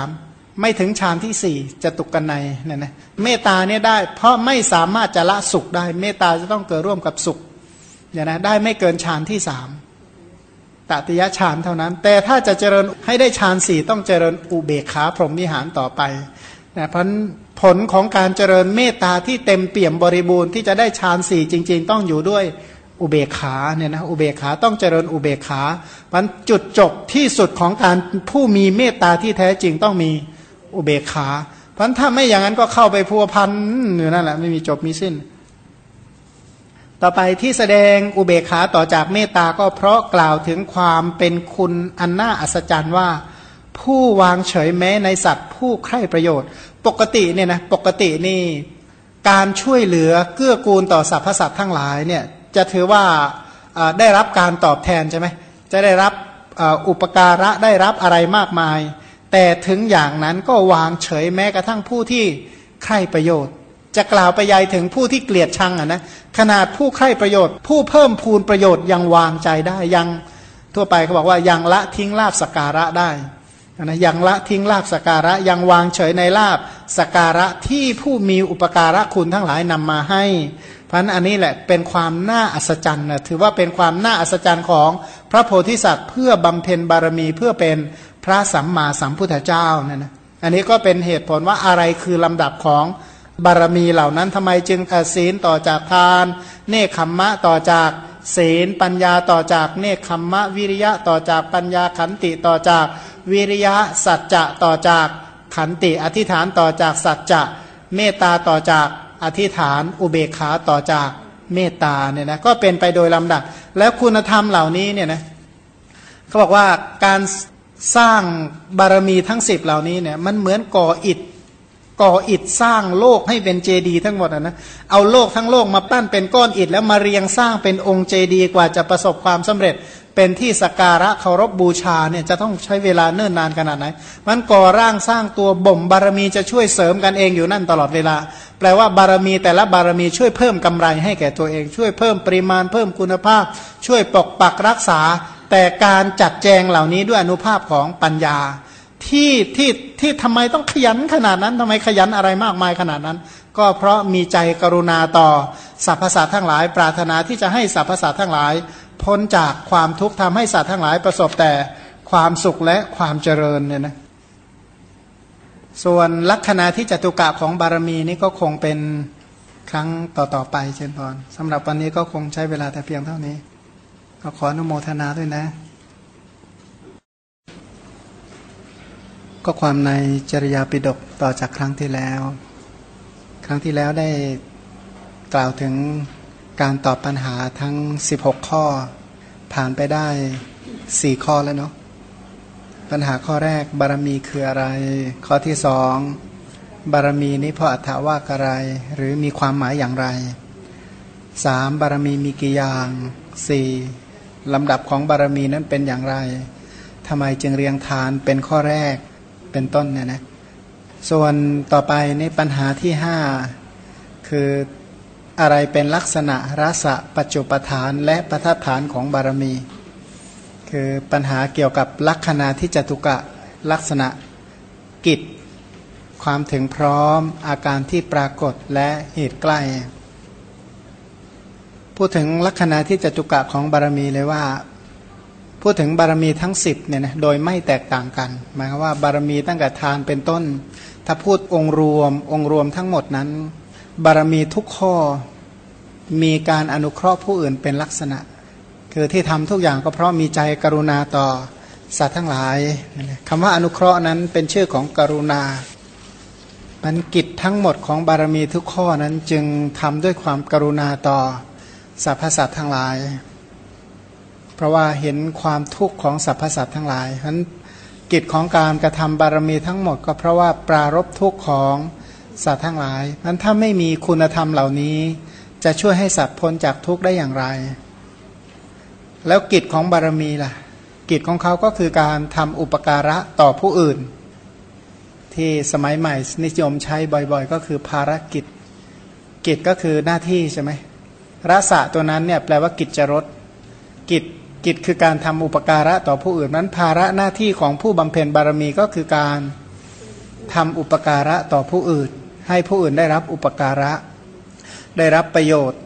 Speaker 1: ไม่ถึงฌานที่สี่จตุกนัยเนี่ยนะเมตตาเนี่ยได้เพราะไม่สามารถจะละสุขได้เมตตาจะต้องเกิดร่วมกับสุขเนี่ยนะได้ไม่เกินฌานที่สามตติยฌานเท่านั้นแต่ถ้าจะเจริญให้ได้ฌานสี่ต้องเจริญอุเบกขาพรหมวิหารต่อไปนะเพราะผลของการเจริญเมตตาที่เต็มเปี่ยมบริบูรณ์ที่จะได้ฌานสี่จริงๆต้องอยู่ด้วยอุเบกขาเนี่ยนะอุเบกขาต้องเจริญอุเบกขามันจุดจบที่สุดของการผู้มีเมตตาที่แท้จริงต้องมีอุเบกขาเพราะถ้าไม่อย่างนั้นก็เข้าไปพัวพันอยู่นั่นแหละไม่มีจบมีสิ้นต่อไปที่แสดงอุเบกขาต่อจากเมตตาก็เพราะกล่าวถึงความเป็นคุณอันน่าอัศจรรย์ว่าผู้วางเฉยแม้ในสัตว์ผู้ใคร่ประโยชน์ปกติเนี่ยนะปกตินี่การช่วยเหลือเกื้อกูลต่อสรรพสัตว์ทั้งหลายเนี่ยจะถือว่าได้รับการตอบแทนใช่ไหมจะได้รับอุปการะได้รับอะไรมากมายแต่ถึงอย่างนั้นก็วางเฉยแม้กระทั่งผู้ที่ใคร่ประโยชน์จะกล่าวไปยัยถึงผู้ที่เกลียดชังนะขนาดผู้ใคร่ประโยชน์ผู้เพิ่มพูนประโยชน์ยังวางใจได้ยังทั่วไปเขาบอกว่ายังละทิ้งลาภสักการะได้นะยังละทิ้งลาภสักการะยังวางเฉยในลาภสักการะที่ผู้มีอุปการะคุณทั้งหลายนำมาให้เพราะฉะนั้นอันนี้แหละเป็นความน่าอัศจรรย์นะถือว่าเป็นความน่าอัศจรรย์ของพระโพธิสัตว์เพื่อบำเพ็ญบารมีเพื่อเป็นพระสัมมาสัมพุทธเจ้านั่นนะอันนี้ก็เป็นเหตุผลว่าอะไรคือลำดับของบารมีเหล่านั้นทำไมจึงศีลต่อจากทานเนคขมมะต่อจากศีลปัญญาต่อจากเนคขมมะวิริยะต่อจากปัญญาขันติต่อจากวิริยะสัจจะต่อจากขันติอธิษฐานต่อจากสัจจะเมตตาต่อจากอธิษฐานอุเบกขาต่อจากเมตตาเนี่ยนะก็เป็นไปโดยลำดับแล้วคุณธรรมเหล่านี้เนี่ยนะเขาบอกว่าการสร้างบารมีทั้ง10เหล่านี้เนี่ยมันเหมือนก่ออิฐสร้างโลกให้เป็นเจดีย์ทั้งหมดนะเอาโลกทั้งโลกมาปั้นเป็นก้อนอิฐแล้วมาเรียงสร้างเป็นองค์เจดีย์กว่าจะประสบความสำเร็จเป็นที่สักการะเคารพบูชาเนี่ยจะต้องใช้เวลาเนิ่นนานขนาดไหนมันก่อร่างสร้างตัวบ่มบารมีจะช่วยเสริมกันเองอยู่นั่นตลอดเวลาแปลว่าบารมีแต่ละบารมีช่วยเพิ่มกำไรให้แก่ตัวเองช่วยเพิ่มปริมาณเพิ่มคุณภาพช่วยปกปักรักษาแต่การจัดแจงเหล่านี้ด้วยอนุภาพของปัญญาที่ทำไมต้องขยันขนาดนั้นทำไมขยันอะไรมากมายขนาดนั้นก็เพราะมีใจกรุณาต่อสรรพสัตว์ทั้งหลายปรารถนาที่จะให้สรรพสัตว์ทั้งหลายพ้นจากความทุกข์ทำให้สัตว์ทั้งหลายประสบแต่ความสุขและความเจริญเนี่ยนะส่วนลักษณะที่จตุกะของบารมีนี่ก็คงเป็นครั้งต่อไปเช่นพรสำหรับวันนี้ก็คงใช้เวลาแต่เพียงเท่านี้ก็ขออนุโมทนาด้วยนะก็ความในจริยาปิฎกต่อจากครั้งที่แล้วได้กล่าวถึงการตอบปัญหาทั้ง16ข้อผ่านไปได้4ข้อแล้วเนาะปัญหาข้อแรกบารมีคืออะไรข้อที่2บารมีนี้เพราะอัตถว่าอะไรหรือมีความหมายอย่างไร3บารมีมีกี่อย่าง4ลำดับของบารมีนั้นเป็นอย่างไรทำไมจึงเรียงฐานเป็นข้อแรกเป็นต้นเนี่ยนะส่วนต่อไปนี่ปัญหาที่5คืออะไรเป็นลักษณะรสะปัจจุปทานและประทัดฐานของบารมีคือปัญหาเกี่ยวกับลักษณะที่จตุกะลักษณะกิจความถึงพร้อมอาการที่ปรากฏและเหตุใกล้พูดถึงลักษณะที่จตุกะของบารมีเลยว่าพูดถึงบารมีทั้ง10เนี่ยนะโดยไม่แตกต่างกันหมายความว่าบารมีตั้งแต่ทานเป็นต้นถ้าพูดองค์รวมทั้งหมดนั้นบารมีทุกข้อมีการอนุเคราะห์ผู้อื่นเป็นลักษณะคือที่ทำทุกอย่างก็เพราะมีใจกรุณาต่อสัตว์ทั้งหลายคำว่าอนุเคราะห์นั้นเป็นชื่อของกรุณามันกิจทั้งหมดของบารมีทุกข้อนั้นจึงทำด้วยความกรุณาต่อสรรพสัตว์ทั้งหลายเพราะว่าเห็นความทุกข์ของสรรพสัตว์ทั้งหลายฉะนั้นกิจของการกระทำบารมีทั้งหมดก็เพราะว่าปรารภทุกข์ของสัตว์ทั้งหลายนั้นถ้าไม่มีคุณธรรมเหล่านี้จะช่วยให้สัตว์พ้นจากทุกข์ได้อย่างไรแล้วกิจของบารมีล่ะกิจของเขาก็คือการทำอุปการะต่อผู้อื่นที่สมัยใหม่นิยมใช้บ่อยๆก็คือภารกิจก็คือหน้าที่ใช่ไหมรสะตัวนั้นเนี่ยแปลว่ากิจจรสกิจคือการทำอุปการะต่อผู้อื่นนั้นภาระหน้าที่ของผู้บำเพ็ญบารมีก็คือการทำอุปการะต่อผู้อื่นให้ผู้อื่นได้รับอุปการะได้รับประโยชน์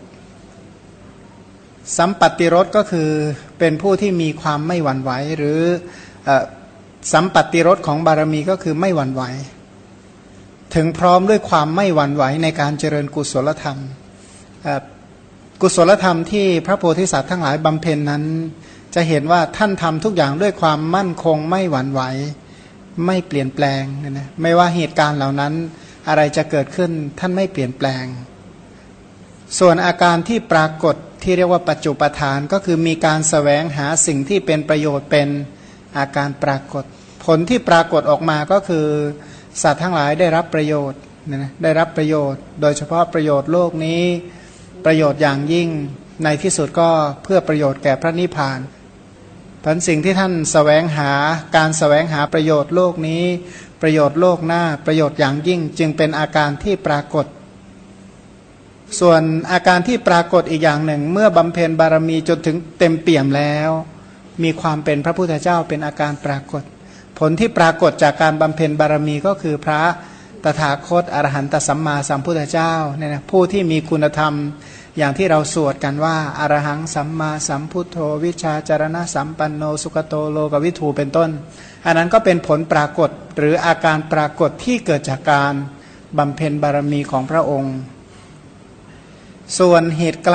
Speaker 1: สัมปัตติรสก็คือเป็นผู้ที่มีความไม่หวั่นไหวหรือสัมปัตติรสของบารมีก็คือไม่หวั่นไหวถึงพร้อมด้วยความไม่หวั่นไหวในการเจริญกุศลธรรมกุศลธรรมที่พระโพธิสัตว์ทั้งหลายบำเพ็ญนั้นจะเห็นว่าท่านทำทุกอย่างด้วยความมั่นคงไม่หวั่นไหวไม่เปลี่ยนแปลงนะไม่ว่าเหตุการณ์เหล่านั้นอะไรจะเกิดขึ้นท่านไม่เปลี่ยนแปลงส่วนอาการที่ปรากฏที่เรียกว่าปัจจุปทานก็คือมีการแสวงหาสิ่งที่เป็นประโยชน์เป็นอาการปรากฏผลที่ปรากฏออกมาก็คือสัตว์ทั้งหลายได้รับประโยชน์นะได้รับประโยชน์โดยเฉพาะประโยชน์โลกนี้ประโยชน์อย่างยิ่งในที่สุดก็เพื่อประโยชน์แก่พระนิพพานผลสิ่งที่ท่านแสวงหาการแสวงหาประโยชน์โลกนี้ประโยชน์โลกหน้าประโยชน์อย่างยิ่งจึงเป็นอาการที่ปรากฏส่วนอาการที่ปรากฏอีกอย่างหนึ่งเมื่อบำเพ็ญบารมีจนถึงเต็มเปี่ยมแล้วมีความเป็นพระพุทธเจ้าเป็นอาการปรากฏผลที่ปรากฏจากการบำเพ็ญบารมีก็คือพระตถาคตอรหันตสัมมาสัมพุทธเจ้าเนี่ยนะผู้ที่มีคุณธรรมอย่างที่เราสวดกันว่าอรหังสัมมาสัมพุทโธวิชาจารณะสัมปันโนสุขโตโลกวิถูเป็นต้นอันนั้นก็เป็นผลปรากฏหรืออาการปรากฏที่เกิดจากการบำเพ็ญบารมีของพระองค์ส่วนเหตุใก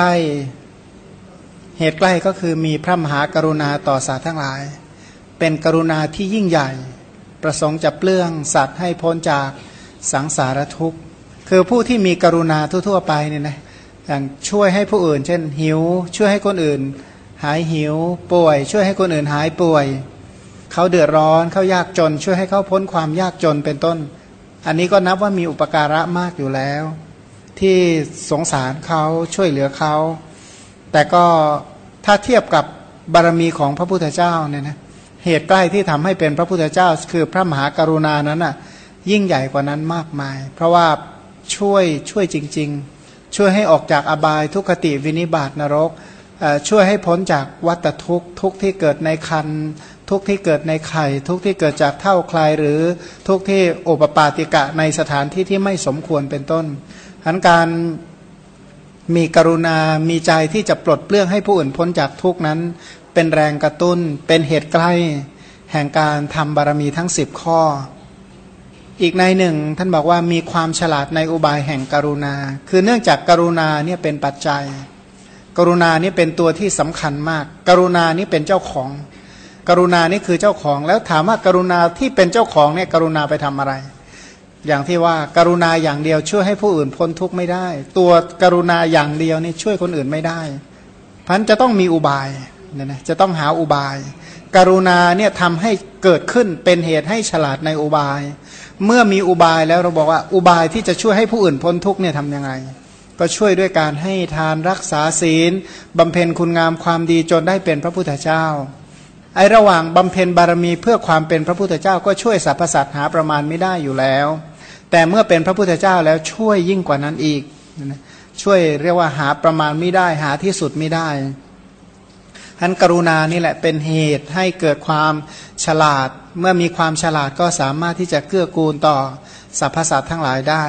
Speaker 1: ล้ก็คือมีพระมหากรุณาต่อสัตว์ทั้งหลายเป็นกรุณาที่ยิ่งใหญ่ประสงค์จะเปลื้องสัตว์ให้พ้นจากสังสารทุกข์คือผู้ที่มีกรุณาทั่วๆไปเนี่ยนะอย่างช่วยให้ผู้อื่นเช่นหิวช่วยให้คนอื่นหายหิวป่วยช่วยให้คนอื่นหายป่วยเขาเดือดร้อนเขายากจนช่วยให้เขาพ้นความยากจนเป็นต้นอันนี้ก็นับว่ามีอุปการะมากอยู่แล้วที่สงสารเขาช่วยเหลือเขาแต่ก็ถ้าเทียบกับบารมีของพระพุทธเจ้าเนี่ยนะเหตุใกล้ที่ทำให้เป็นพระพุทธเจ้าคือพระมหากรุณานั้นน่ะยิ่งใหญ่กว่านั้นมากมายเพราะว่าช่วยจริงๆช่วยให้ออกจากอบายทุกขติวินิบาตนรกช่วยให้พ้นจากวัฏทุกข์ทุกที่เกิดในครรภ์ทุกที่เกิดในไข่ทุกที่เกิดจากเท่าคลายหรือทุกที่โอปปาติกะในสถานที่ที่ไม่สมควรเป็นต้นทั้นการมีกรุณามีใจที่จะปลดเปลื้องให้ผู้อื่นพ้นจากทุกนั้นเป็นแรงกระตุ้นเป็นเหตุใกล้แห่งการทำบารมีทั้ง10ข้ออีกในหนึ่งท่านบอกว่ามีความฉลาดในอุบายแห่งกรุณาคือเนื่องจากกรุณาเนี่ยเป็นปัจจัยกรุณานี่เป็นตัวที่สำคัญมากกรุณานี่เป็นเจ้าของกรุณานี่คือเจ้าของแล้วถามว่ากรุณาที่เป็นเจ้าของเนี่ยกรุณาไปทำอะไรอย่างที่ว่าการุณาอย่างเดียวช่วยให้ผู้อื่นพ้นทุกข์ไม่ได้ตัวกรุณาอย่างเดียวนี่ช่วยคนอื่นไม่ได้พันจะต้องมีอุบายเนี่ยนะจะต้องหาอุบายกรุณาเนี่ยทำให้เกิดขึ้นเป็นเหตุให้ฉลาดในอุบายเมื่อมีอุบายแล้วเราบอกว่าอุบายที่จะช่วยให้ผู้อื่นพ้นทุกข์เนี่ยทำยังไงก็ช่วยด้วยการให้ทานรักษาศีลบำเพ็ญคุณงามความดีจนได้เป็นพระพุทธเจ้าไอ้ระหว่างบำเพ็ญบารมีเพื่อความเป็นพระพุทธเจ้าก็ช่วยสรรพสัตว์หาประมาณไม่ได้อยู่แล้วแต่เมื่อเป็นพระพุทธเจ้าแล้วช่วยยิ่งกว่านั้นอีกช่วยเรียกว่าหาประมาณไม่ได้หาที่สุดไม่ได้ท่านกรุณานี่แหละเป็นเหตุให้เกิดความฉลาดเมื่อมีความฉลาดก็สามารถที่จะเกื้อกูลต่อสรรพสัตว์ทั้งหลายได้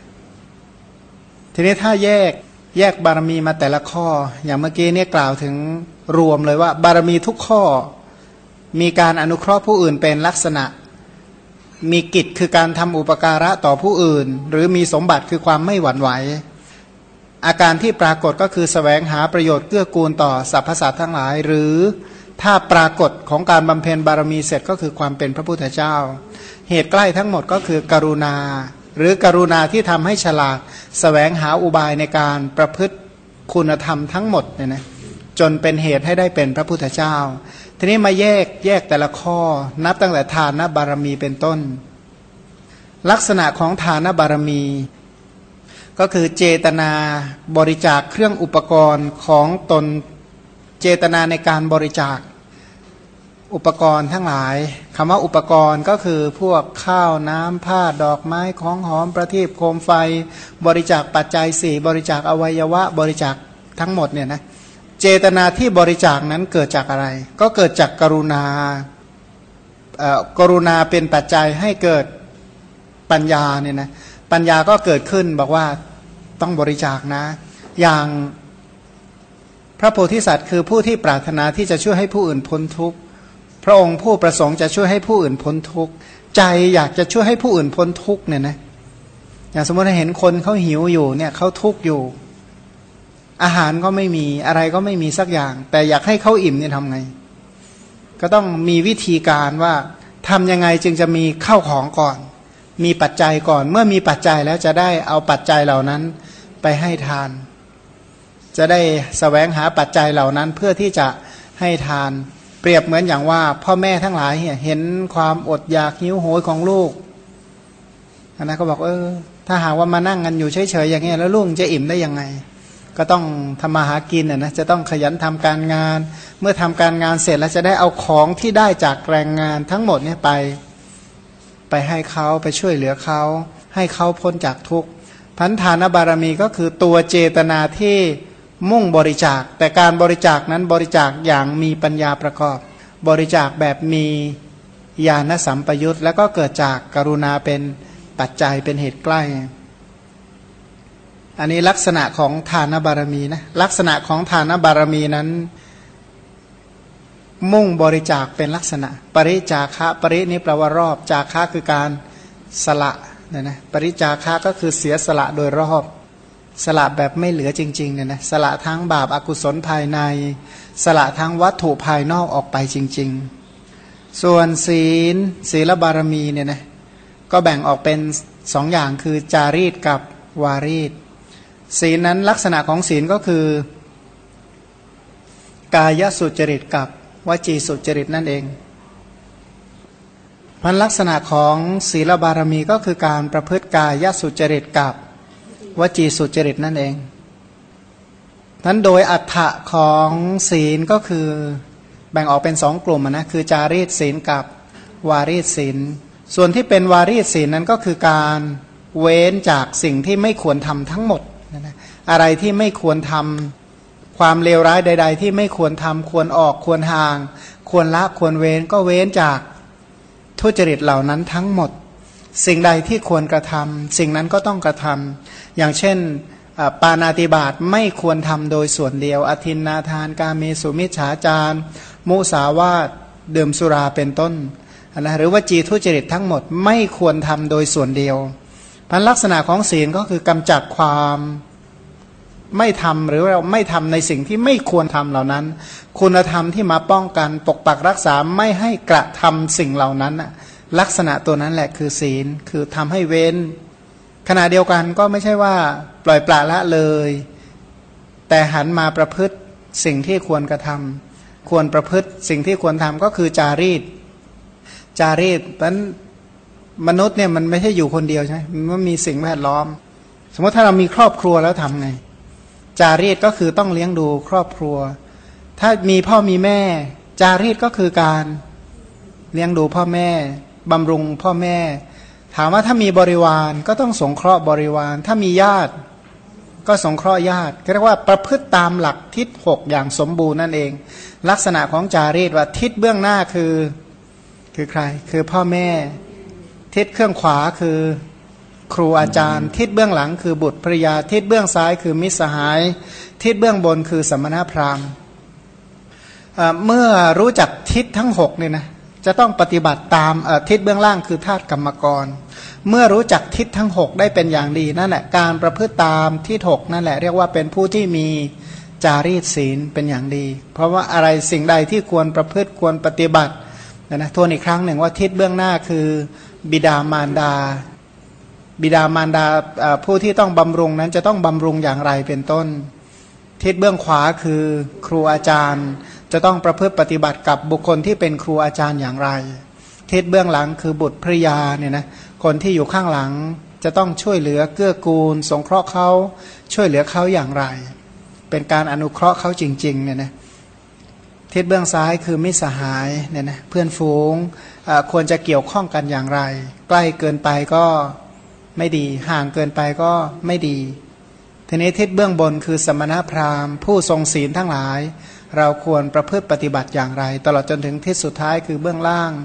Speaker 1: ทีนี้ถ้าแยกบารมีมาแต่ละข้ออย่างเมื่อกี้เนี่ยกล่าวถึงรวมเลยว่าบารมีทุกข้อมีการอนุเคราะห์ผู้อื่นเป็นลักษณะมีกิจคือการทำอุปการะต่อผู้อื่นหรือมีสมบัติคือความไม่หวั่นไหวอาการที่ปรากฏก็คือแสวงหาประโยชน์เกื้อกูลต่อสรรพสัตว์ทั้งหลายหรือถ้าปรากฏของการบำเพ็ญบารมีเสร็จก็คือความเป็นพระพุทธเจ้าเหตุใกล้ทั้งหมดก็คือกรุณาหรือกรุณาที่ทำให้ฉลาดแสวงหาอุบายในการประพฤติคุณธรรมทั้งหมดเนี่ยนะจนเป็นเหตุให้ได้เป็นพระพุทธเจ้าทีนี้มาแยกแต่ละข้อนับตั้งแต่ทานบารมีเป็นต้นลักษณะของทานบารมีก็คือเจตนาบริจาคเครื่องอุปกรณ์ของตนเจตนาในการบริจาคอุปกรณ์ทั้งหลายคำว่าอุปกรณ์ก็คือพวกข้าวน้ำผ้าดอกไม้ของหอมประทีปโคมไฟบริจาคปัจจัย4บริจาคอวัยวะบริจาคทั้งหมดเนี่ยนะเจตนาที่บริจาคนั้นเกิดจากอะไรก็เกิดจากกรุณาเป็นปัจจัยให้เกิดปัญญาเนี่ยนะปัญญาก็เกิดขึ้นบอกว่าต้องบริจาคนะอย่างพระโพธิสัตว์คือผู้ที่ปรารถนาที่จะช่วยให้ผู้อื่นพ้นทุกข์พระองค์ผู้ประสงค์จะช่วยให้ผู้อื่นพ้นทุกข์ใจอยากจะช่วยให้ผู้อื่นพ้นทุกข์เนี่ยนะอย่างสมมติเห็นคนเขาหิวอยู่เนี่ยเขาทุกข์อยู่อาหารก็ไม่มีอะไรก็ไม่มีสักอย่างแต่อยากให้เขาอิ่มเนี่ยทำไงก็ต้องมีวิธีการว่าทำยังไงจึงจะมีข้าวของก่อนมีปัจจัยก่อนเมื่อมีปัจจัยแล้วจะได้เอาปัจจัยเหล่านั้นไปให้ทานจะได้แสวงหาปัจจัยเหล่านั้นเพื่อที่จะให้ทานเปรียบเหมือนอย่างว่าพ่อแม่ทั้งหลายเห็นความอดอยากหิวโหยของลูกอันนั้นก็บอกถ้าหากว่ามานั่งกันอยู่เฉยๆอย่างเงี้ยแล้วลูกจะอิ่มได้ยังไงก็ต้องทำมาหากินนะจะต้องขยันทำการงานเมื่อทำการงานเสร็จแล้วจะได้เอาของที่ได้จากแรงงานทั้งหมดเนี่ยไปให้เขาไปช่วยเหลือเขาให้เขาพ้นจากทุกข์พันธานบารมีก็คือตัวเจตนาที่มุ่งบริจาคแต่การบริจาคนั้นบริจาคอย่างมีปัญญาประกอบบริจาคแบบมีญาณสัมปยุตแล้วก็เกิดจากกรุณาเป็นปัจจัยเป็นเหตุใกล้อันนี้ลักษณะของทานบารมีนะลักษณะของทานบารมีนั้นมุ่งบริจาคเป็นลักษณะปริจาคะปรินี้แปลว่ารอบจาคะคือการสละเนี่ยนะปริจาคะก็คือเสียสละโดยรอบสละแบบไม่เหลือจริงๆเนี่ยนะสละทั้งบาปอกุศลภายในสละทั้งวัตถุภายนอกออกไปจริงๆส่วนศีลบารมีเนี่ยนะก็แบ่งออกเป็นสองอย่างคือจารีตกับวารีตศีลนั้นลักษณะของศีลก็คือกายสุจริตกับวจีสุจริตนั่นเองพันลักษณะของศีลบารมีก็คือการประพฤติกายสุจริตกับวจีสุจริตนั่นเองนั้นโดยอัฏฐะของศีลก็คือแบ่งออกเป็นสองกลุ่มนะคือจารีตศีลกับวารีตศีลส่วนที่เป็นวารีตศีลนั้นก็คือการเว้นจากสิ่งที่ไม่ควรทำทั้งหมดอะไรที่ไม่ควรทำความเลวร้ายใดๆที่ไม่ควรทำควรออกควรห่างควรละควรเว้นก็เว้นจากทุจริตเหล่านั้นทั้งหมดสิ่งใดที่ควรกระทำสิ่งนั้นก็ต้องกระทำอย่างเช่นปาณาติบาตไม่ควรทำโดยส่วนเดียวอทินนาทานกาเมสุมิจฉาจารมุสาวาทดื่มสุราเป็นต้นนะหรือว่าจีทุจริตทั้งหมดไม่ควรทำโดยส่วนเดียวพันลักษณะของศีลก็คือกำจัดความไม่ทำหรือเราไม่ทำในสิ่งที่ไม่ควรทำเหล่านั้นคุณธรรมที่มาป้องกันปกปักรักษาไม่ให้กระทำสิ่งเหล่านั้นลักษณะตัวนั้นแหละคือศีลคือทำให้เว้นขณะเดียวกันก็ไม่ใช่ว่าปล่อยปละละเลยแต่หันมาประพฤติสิ่งที่ควรกระทำควรประพฤติสิ่งที่ควรทำก็คือจารีตเพราะมนุษย์เนี่ยมันไม่ใช่อยู่คนเดียวใช่ไหมมันมีสิ่งแวดล้อมสมมติถ้าเรามีครอบครัวแล้วทำไงจารีตก็คือต้องเลี้ยงดูครอบครัวถ้ามีพ่อมีแม่จารีตก็คือการเลี้ยงดูพ่อแม่บำรุงพ่อแม่ถามว่าถ้ามีบริวารก็ต้องสงเคราะห์บริวารถ้ามีญาติก็สงเคราะห์ญาติเรียกว่าประพฤติตามหลักทิศ6อย่างสมบูรณ์นั่นเองลักษณะของจารีตว่าทิศเบื้องหน้าคือใครคือพ่อแม่ทิศเครื่องขวาคือครูอาจารย์ทิศเบื้องหลังคือบุตรภริยาทิศเบื้องซ้ายคือมิตรสหายทิศเบื้องบนคือสมณพราหมณ์เมื่อรู้จักทิศทั้ง6เนี่ยนะจะต้องปฏิบัติตามทิศเบื้องล่างคือธาตุกรรมกรเมื่อรู้จักทิศทั้ง6ได้เป็นอย่างดีนั่นแหละการประพฤติตามทิศ6นั่นแหละเรียกว่าเป็นผู้ที่มีจารีตศีลเป็นอย่างดีเพราะว่าอะไรสิ่งใดที่ควรประพฤติควรปฏิบัตินะทวนอีกครั้งหนึ่งว่าทิศเบื้องหน้าคือบิดามารดาผู้ที่ต้องบำรุงนั้นจะต้องบำรุงอย่างไรเป็นต้นทิศเบื้องขวาคือครูอาจารย์จะต้องประพฤติปฏิบัติกับบุคคลที่เป็นครูอาจารย์อย่างไรทิศเบื้องหลังคือบุตรภริยาเนี่ยนะคนที่อยู่ข้างหลังจะต้องช่วยเหลือเกื้อกูลสงเคราะห์เขาช่วยเหลือเขาอย่างไรเป็นการอนุเคราะห์เขาจริงๆเนี่ยนะทิศเบื้องซ้ายคือมิตรสหายเนี่ยนะเพื่อนฝูงควรจะเกี่ยวข้องกันอย่างไรใกล้เกินไปก็ไม่ดีห่างเกินไปก็ไม่ดีทีนี้ทิศเบื้องบนคือสมณพราหมณ์ผู้ทรงศีลทั้งหลายเราควรประพฤติปฏิบัติอย่างไรตลอดจนถึงทิศสุดท้ายคือเบื้องล่าง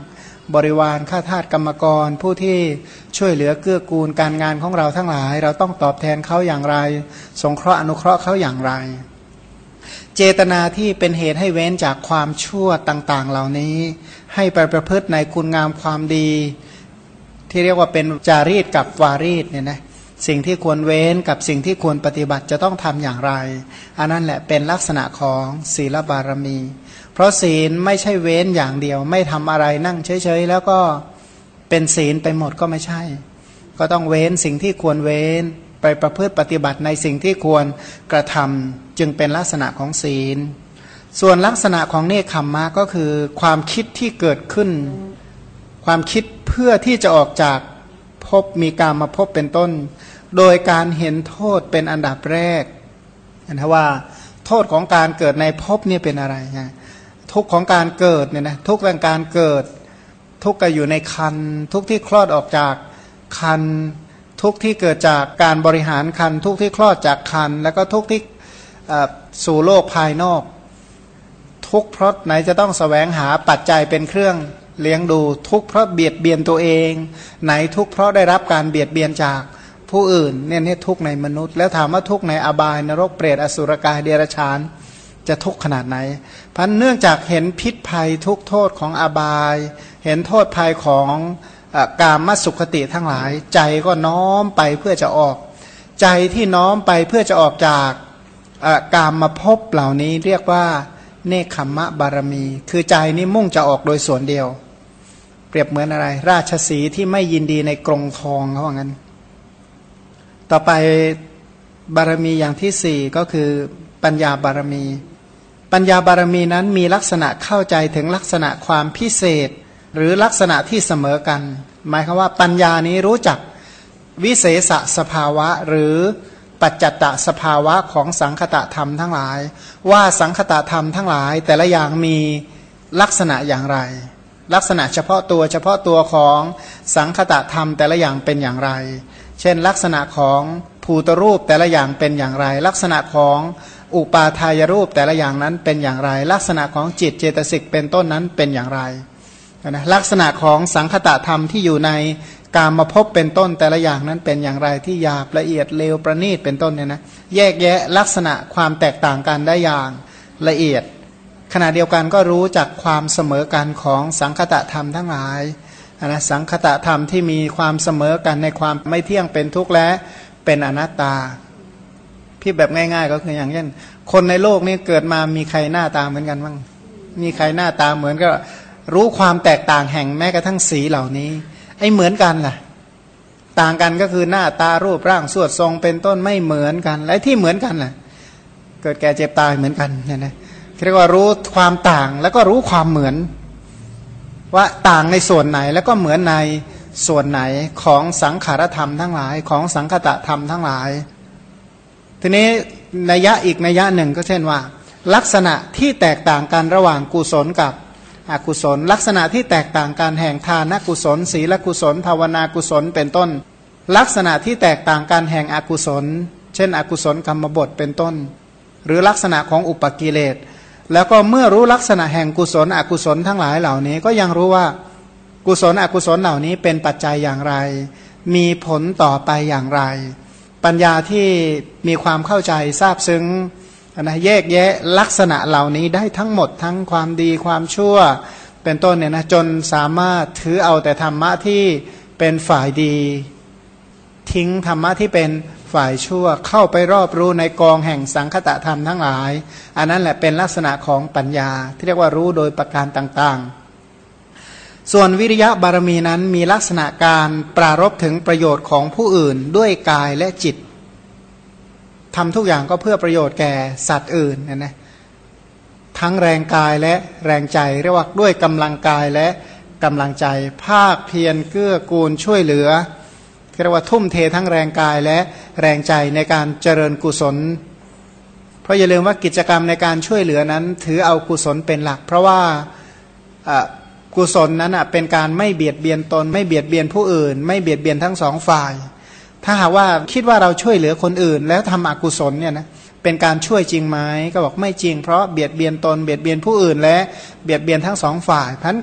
Speaker 1: บริวารข้าทาสกรรมกรผู้ที่ช่วยเหลือเกื้อกูลการงานของเราทั้งหลายเราต้องตอบแทนเขาอย่างไรสงเคราะห์อนุเคราะห์เขาอย่างไรเจตนาที่เป็นเหตุให้เว้นจากความชั่วต่างๆเหล่านี้ให้ไปประพฤติในคุณงามความดีที่เรียกว่าเป็นจารีตกับวารีตเนี่ยนะสิ่งที่ควรเว้นกับสิ่งที่ควรปฏิบัติจะต้องทำอย่างไรอันนั้นแหละเป็นลักษณะของศีลบารมีเพราะศีลไม่ใช่เว้นอย่างเดียวไม่ทำอะไรนั่งเฉยๆแล้วก็เป็นศีลไปหมดก็ไม่ใช่ก็ต้องเว้นสิ่งที่ควรเว้นไปประพฤติปฏิบัติในสิ่งที่ควรกระทำจึงเป็นลักษณะของศีลส่วนลักษณะของเนคขมมะก็คือความคิดที่เกิดขึ้นความคิดเพื่อที่จะออกจากภพมีกามมาภพเป็นต้นโดยการเห็นโทษเป็นอันดับแรกนะว่าโทษของการเกิดในภพนี่เป็นอะไรนะทุกข์ของการเกิดเนี่ยนะทุกข์แห่งการเกิดทุกข์ก็อยู่ในครรภ์ทุกข์ที่คลอดออกจากครรภ์ทุกข์ที่เกิดจากการบริหารครรภ์ทุกข์ที่คลอดจากครรภ์แล้วก็ทุกข์ที่สู่โลกภายนอกทุกข์เพราะไหนจะต้องแสวงหาปัจจัยเป็นเครื่องเลี้ยงดูทุกข์เพราะเบียดเบียนตัวเองไหนทุกข์เพราะได้รับการเบียดเบียนจากผู้อื่นเนี่ยทุกข์ในมนุษย์แล้วถามว่าทุกข์ในอบายนรกเปรตอสุรกายเดรัจฉานจะทุกข์ขนาดไหนพันเนื่องจากเห็นพิษภัยทุกโทษของอบายเห็นโทษภัยของกามสุขติทั้งหลายใจก็น้อมไปเพื่อจะออกใจที่น้อมไปเพื่อจะออกจากกามมาพบเหล่านี้เรียกว่าเนคขมมะบารมีคือใจนี้มุ่งจะออกโดยส่วนเดียวเปรียบเหมือนอะไรราชสีห์ที่ไม่ยินดีในกรงทองเขาว่างั้นต่อไปบารมีอย่างที่สี่ก็คือปัญญาบารมีปัญญาบารมีนั้นมีลักษณะเข้าใจถึงลักษณะความพิเศษหรือลักษณะที่เสมอกันหมายความว่าปัญญานี้รู้จักวิเศษสภาวะหรือปัจจัตตสภาวะของสังคตธรรมทั้งหลายว่าสังคตธรรมทั้งหลายแต่ละอย่างมีลักษณะอย่างไรลักษณะเฉพาะตัวของสังคตธรรมแต่ละอย่างเป็นอย่างไรเช่นลักษณะของภูตรูปแต่ละอย่างเป็นอย่างไรลักษณะของอุปาทายรูปแต่ละอย่างนั้นเป็นอย่างไรลักษณะของจิตเจตสิกเป็นต้นนั้นเป็นอย่างไรนะลักษณะของสังคตธรรมที่อยู่ในกามภพเป็นต้นแต่ละอย่างนั้นเป็นอย่างไรที่หยาบละเอียดเลวประณีตเป็นต้นเนี่ยนะแยกแยะลักษณะความแตกต่างกันได้อย่างละเอียดขณะเดียวกันก็รู้จักความเสมอกันของสังคตธรรมทั้งหลายนะสังคตธรรมที่มีความเสมอกันในความไม่เที่ยงเป็นทุกข์และเป็นอนัตตาพี่แบบง่ายๆก็คืออย่างเช่นคนในโลกนี้เกิดมามีใครหน้าตาเหมือนกันบ้างมีใครหน้าตาเหมือนก็รู้ความแตกต่างแห่งแม้กระทั่งสีเหล่านี้ไอ้เหมือนกันล่ะต่างกันก็คือหน้าตารูปร่างสวดทรงเป็นต้นไม่เหมือนกันและที่เหมือนกันล่ะเกิดแก่เจ็บตายเหมือนกันเนี่ยนะเรียกว่ารู้ความต่างแล้วก็รู้ความเหมือนว่าต่างในส่วนไหนแล้วก็เหมือนในส่วนไหนของสังขารธรรมทั้งหลายของสังคตธรรมทั้งหลายทีนี้นัยยะอีกนัยยะหนึ่งก็เช่นว่าลักษณะที่แตกต่างกันระหว่างกุศลกับอกุศลลักษณะที่แตกต่างกันแห่งทานกุศลศีลกุศลภาวนากุศลเป็นต้นลักษณะที่แตกต่างกันแห่งอกุศลเช่นอกุศลกรรมบทเป็นต้นหรือลักษณะของอุปกิเลสแล้วก็เมื่อรู้ลักษณะแห่งกุศลอกุศลทั้งหลายเหล่านี้ก็ยังรู้ว่ากุศลอกุศลเหล่านี้เป็นปัจจัยอย่างไรมีผลต่อไปอย่างไรปัญญาที่มีความเข้าใจทราบซึ้งนะแยกแยะลักษณะเหล่านี้ได้ทั้งหมดทั้งความดีความชั่วเป็นต้นเนี่ยนะจนสามารถถือเอาแต่ธรรมะที่เป็นฝ่ายดีทิ้งธรรมะที่เป็นฝ่ายชั่วเข้าไปรอบรู้ในกองแห่งสังคตธรรมทั้งหลายอันนั้นแหละเป็นลักษณะของปัญญาที่เรียกว่ารู้โดยประการต่างๆส่วนวิริยะบารมีนั้นมีลักษณะการปรารภถึงประโยชน์ของผู้อื่นด้วยกายและจิตทำทุกอย่างก็เพื่อประโยชน์แก่สัตว์อื่นนะทั้งแรงกายและแรงใจเรียกว่าด้วยกำลังกายและกำลังใจภาคเพียรเกื้อกูลช่วยเหลือเรียกว่าทุ่มเททั้งแรงกายและแรงใจในการเจริญกุศลเพราะอย่าลืมว่ากิจกรรมในการช่วยเหลือนั้นถือเอากุศลเป็นหลักเพราะว่ากุศลนั้นเป็นการไม่เบียดเบียนตนไม่เบียดเบียนผู้อื่นไม่เบียดเบียนทั้งสองฝ่ายถ้าหากว่าคิดว่าเราช่วยเหลือคนอื่นแล้วทำอกุศลเนี่ยนะเป็นการช่วยจริงไหมก็บอกไม่จริงเพราะเบียดเบียนตนเบียดเบียนผู้อื่นและเบียดเบียนทั้งสองฝ่ายเพราะ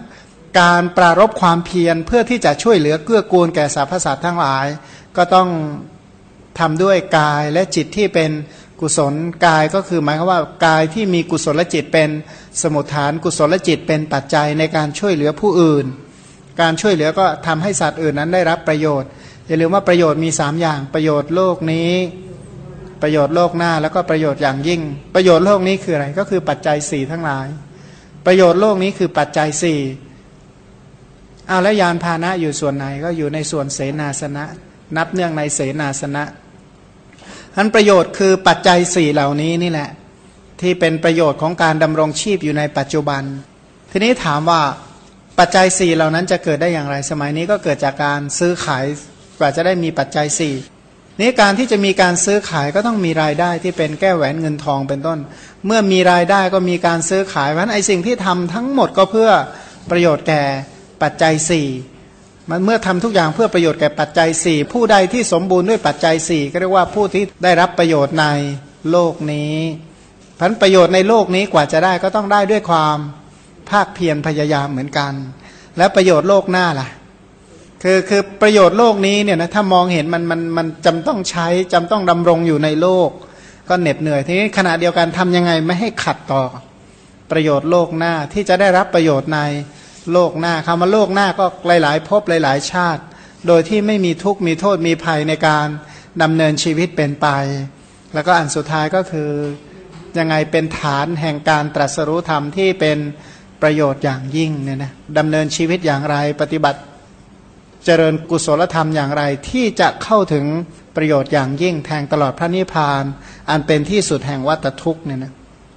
Speaker 1: การปรารภความเพียรเพื่อที่จะช่วยเหลือเกื้อกูลแก่สรรพสัตว์ทั้งหลายก็ต้องทำด้วยกายและจิตที่เป็นกุศลกายก็คือหมายความว่ากายที่มีกุศลจิตเป็นสมุฏฐานกุศลจิตเป็นปัจจัยในการช่วยเหลือผู้อื่นการช่วยเหลือก็ทำให้สัตว์อื่นนั้นได้รับประโยชน์อย่าลืมว่าประโยชน์มี3อย่างประโยชน์โลกนี้ประโยชน์โลกหน้าแล้วก็ประโยชน์อย่างยิ่งประโยชน์โลกนี้คืออะไรก็คือปัจจัย4ทั้งหลายประโยชน์โลกนี้คือปัจจัย4เอาแล้วยานพาหนะอยู่ส่วนไหนก็อยู่ในส่วนเสนาสนะนับเนื่องในเสนาสนะอันประโยชน์คือปัจจัย4เหล่านี้นี่แหละที่เป็นประโยชน์ของการดำรงชีพอยู่ในปัจจุบันทีนี้ถามว่าปัจจัย4เหล่านั้นจะเกิดได้อย่างไรสมัยนี้ก็เกิดจากการซื้อขายกว่าจะได้มีปัจจัย4นี้การที่จะมีการซื้อขายก็ต้องมีรายได้ที่เป็นแก้วแหวนเงินทองเป็นต้นเมื่อมีรายได้ก็มีการซื้อขายเพราะฉะนั้นไอ้สิ่งที่ทำทั้งหมดก็เพื่อประโยชน์แก่ปัจจัย4มันเมื่อทำทุกอย่างเพื่อประโยชน์แก่ปัจจัย4ผู้ใดที่สมบูรณ์ด้วยปัจจัย4ก็เรียกว่าผู้ที่ได้รับประโยชน์ในโลกนี้เพราะฉะนั้นประโยชน์ในโลกนี้กว่าจะได้ก็ต้องได้ด้วยความภาคเพียรพยายามเหมือนกันและประโยชน์โลกหน้าล่ะคือประโยชน์โลกนี้เนี่ยนะถ้ามองเห็นมันจำต้องใช้จำต้องดำรงอยู่ในโลกก็เหน็ดเหนื่อยทีนี้ขณะเดียวกันทำยังไงไม่ให้ขัดต่อประโยชน์โลกหน้าที่จะได้รับประโยชน์ในโลกหน้าคำว่าโลกหน้าก็หลายๆภพหลายๆชาติโดยที่ไม่มีทุกข์มีโทษมีภัยในการดำเนินชีวิตเป็นไปแล้วก็อันสุดท้ายก็คือยังไงเป็นฐานแห่งการตรัสรู้ธรรมที่เป็นประโยชน์อย่างยิ่งเนี่ยนะดำเนินชีวิตอย่างไรปฏิบัติเจริญกุศลธรรมอย่างไรที่จะเข้าถึงประโยชน์อย่างยิ่งแทงตลอดพระนิพพานอันเป็นที่สุดแห่งวัฏทุกข์เนี่ยนะ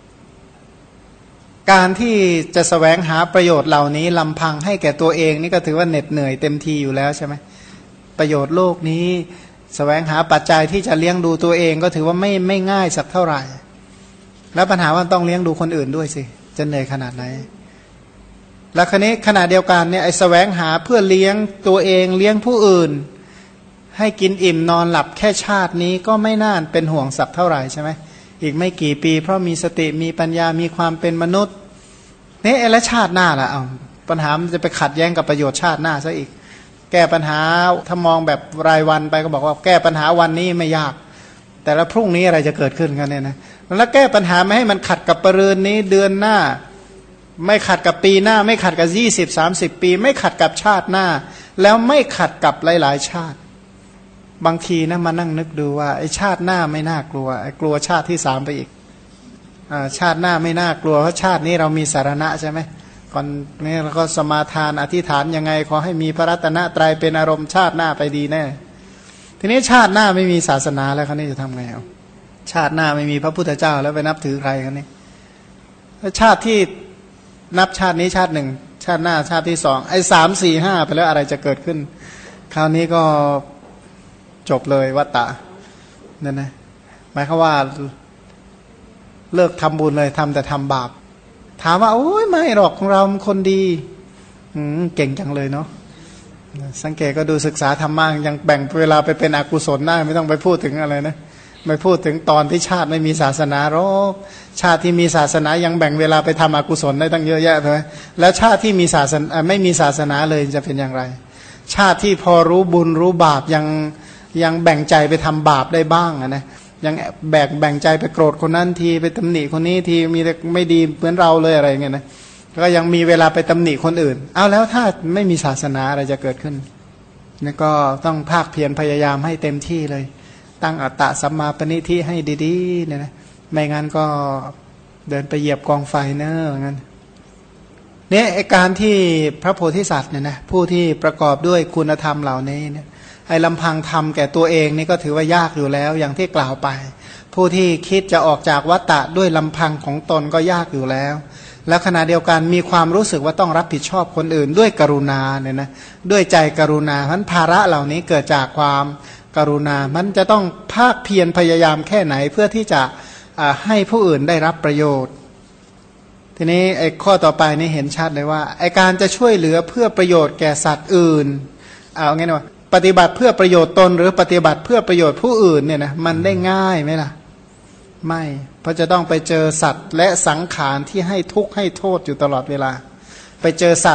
Speaker 1: การที่จะแสวงหาประโยชน์เหล่านี้ลำพังให้แก่ตัวเองนี่ก็ถือว่าเหน็ดเหนื่อยเต็มทีอยู่แล้วใช่ไหมประโยชน์โลกนี้แสวงหาปัจจัยที่จะเลี้ยงดูตัวเองก็ถือว่าไม่ง่ายสักเท่าไหร่แล้วปัญหาว่าต้องเลี้ยงดูคนอื่นด้วยสิจะเหนื่อยขนาดไหนแล้วคราวนี้ขณะเดียวกันเนี่ยไอ้แสวงหาเพื่อเลี้ยงตัวเองเลี้ยงผู้อื่นให้กินอิ่มนอนหลับแค่ชาตินี้ก็ไม่น่าเป็นห่วงสักเท่าไหร่ใช่ไหมอีกไม่กี่ปีเพราะมีสติมีปัญญามีความเป็นมนุษย์นี่แล้วชาติหน้าล่ะเอาปัญหามันจะไปขัดแย้งกับประโยชน์ชาติหน้าซะอีกแก้ปัญหาถ้ามองแบบรายวันไปก็บอกว่าแก้ปัญหาวันนี้ไม่ยากแต่ละพรุ่งนี้อะไรจะเกิดขึ้นกันเนี่ยนะแล้วแก้ปัญหาไม่ให้มันขัดกับปรืนนี้เดือนหน้าไม่ขัดกับปีหน้าไม่ขัดกับ20-30 ปีไม่ขัดกับชาติหน้าแล้วไม่ขัดกับหลายๆชาติบางทีนะมานั่งนึกดูว่าไอ้ชาติหน้าไม่น่ากลัวไอ้กลัวชาติที่3ไปอีกชาติหน้าไม่น่ากลัวเพราะชาตินี้เรามีสารณะใช่ไหมก่อนนี้เราก็สมาทานอธิษฐานยังไงขอให้มีพระรัตนตรัยเป็นอารมณ์ชาติหน้าไปดีแน่ทีนี้ชาติหน้าไม่มีศาสนาแล้วเขานี่จะทำไงเอาชาติหน้าไม่มีพระพุทธเจ้าแล้วไปนับถือใครกันนี่ชาติที่นับชาตินี้ชาติหนึ่งชาติหน้าชาติที่2ไอ้3 4 5ไปแล้วอะไรจะเกิดขึ้นคราวนี้ก็จบเลยวัฏฏะนั่นนะหมายความว่าเลิกทำบุญเลยทำแต่ทำบาปถามว่าโอ้ยไม่หรอกของเราคนดีเก่งจังเลยเนาะสังเกตก็ดูศึกษาธรรมะยังแบ่งเวลาไปเป็นอกุศลได้ไม่ต้องไปพูดถึงอะไรนะไม่พูดถึงตอนที่ชาติไม่มีศาสนาหรอกชาติที่มีศาสนายังแบ่งเวลาไปทำอกุศลได้ตั้งเยอะแยะเลยแล้วชาติที่มีศาสนาไม่มีศาสนาเลยจะเป็นอย่างไรชาติที่พอรู้บุญรู้บาปยังแบ่งใจไปทำบาปได้บ้างนะยังแบ่งใจไปโกรธคนนั้นทีไปตำหนิคนนี้ทีมีแต่ไม่ดีเหมือนเราเลยอะไรเงี้ยนะก็ยังมีเวลาไปตำหนิคนอื่นเอาแล้วถ้าไม่มีศาสนาอะไรจะเกิดขึ้นนี่ก็ต้องภาคเพียรพยายามให้เต็มที่เลยตั้งอัตตะสัมมาปณิธิให้ดีๆเนี่ยนะไม่งั้นก็เดินไปเหยียบกองไฟเนอะงั้นเนี่ยการที่พระโพธิสัตว์เนี่ยนะผู้ที่ประกอบด้วยคุณธรรมเหล่านี้เนี่ยไอ้ลำพังทำแก่ตัวเองนี่ก็ถือว่ายากอยู่แล้วอย่างที่กล่าวไปผู้ที่คิดจะออกจากวัฏฏะด้วยลำพังของตนก็ยากอยู่แล้วแล้วขณะเดียวกันมีความรู้สึกว่าต้องรับผิดชอบคนอื่นด้วยกรุณาเนี่ยนะด้วยใจกรุณาเพราะฉะนั้นภาระเหล่านี้เกิดจากความกรุณามันจะต้องภาคเพียรพยายามแค่ไหนเพื่อที่จะให้ผู้อื่นได้รับประโยชน์ทีนี้ไอ้ข้อต่อไปนี่เห็นชัดเลยว่าไอ้การจะช่วยเหลือเพื่อประโยชน์แก่สัตว์อื่นเอางี้นะว่าปฏิบัติเพื่อประโยชน์ตนหรือปฏิบัติเพื่อประโยชน์ผู้อื่นเนี่ยนะมันได้ง่ายไหมล่ะไม่เพราะจะต้องไปเจอสัตว์และสังขารที่ให้ทุกข์ให้โทษอยู่ตลอดเวลาไปเจอสัตว์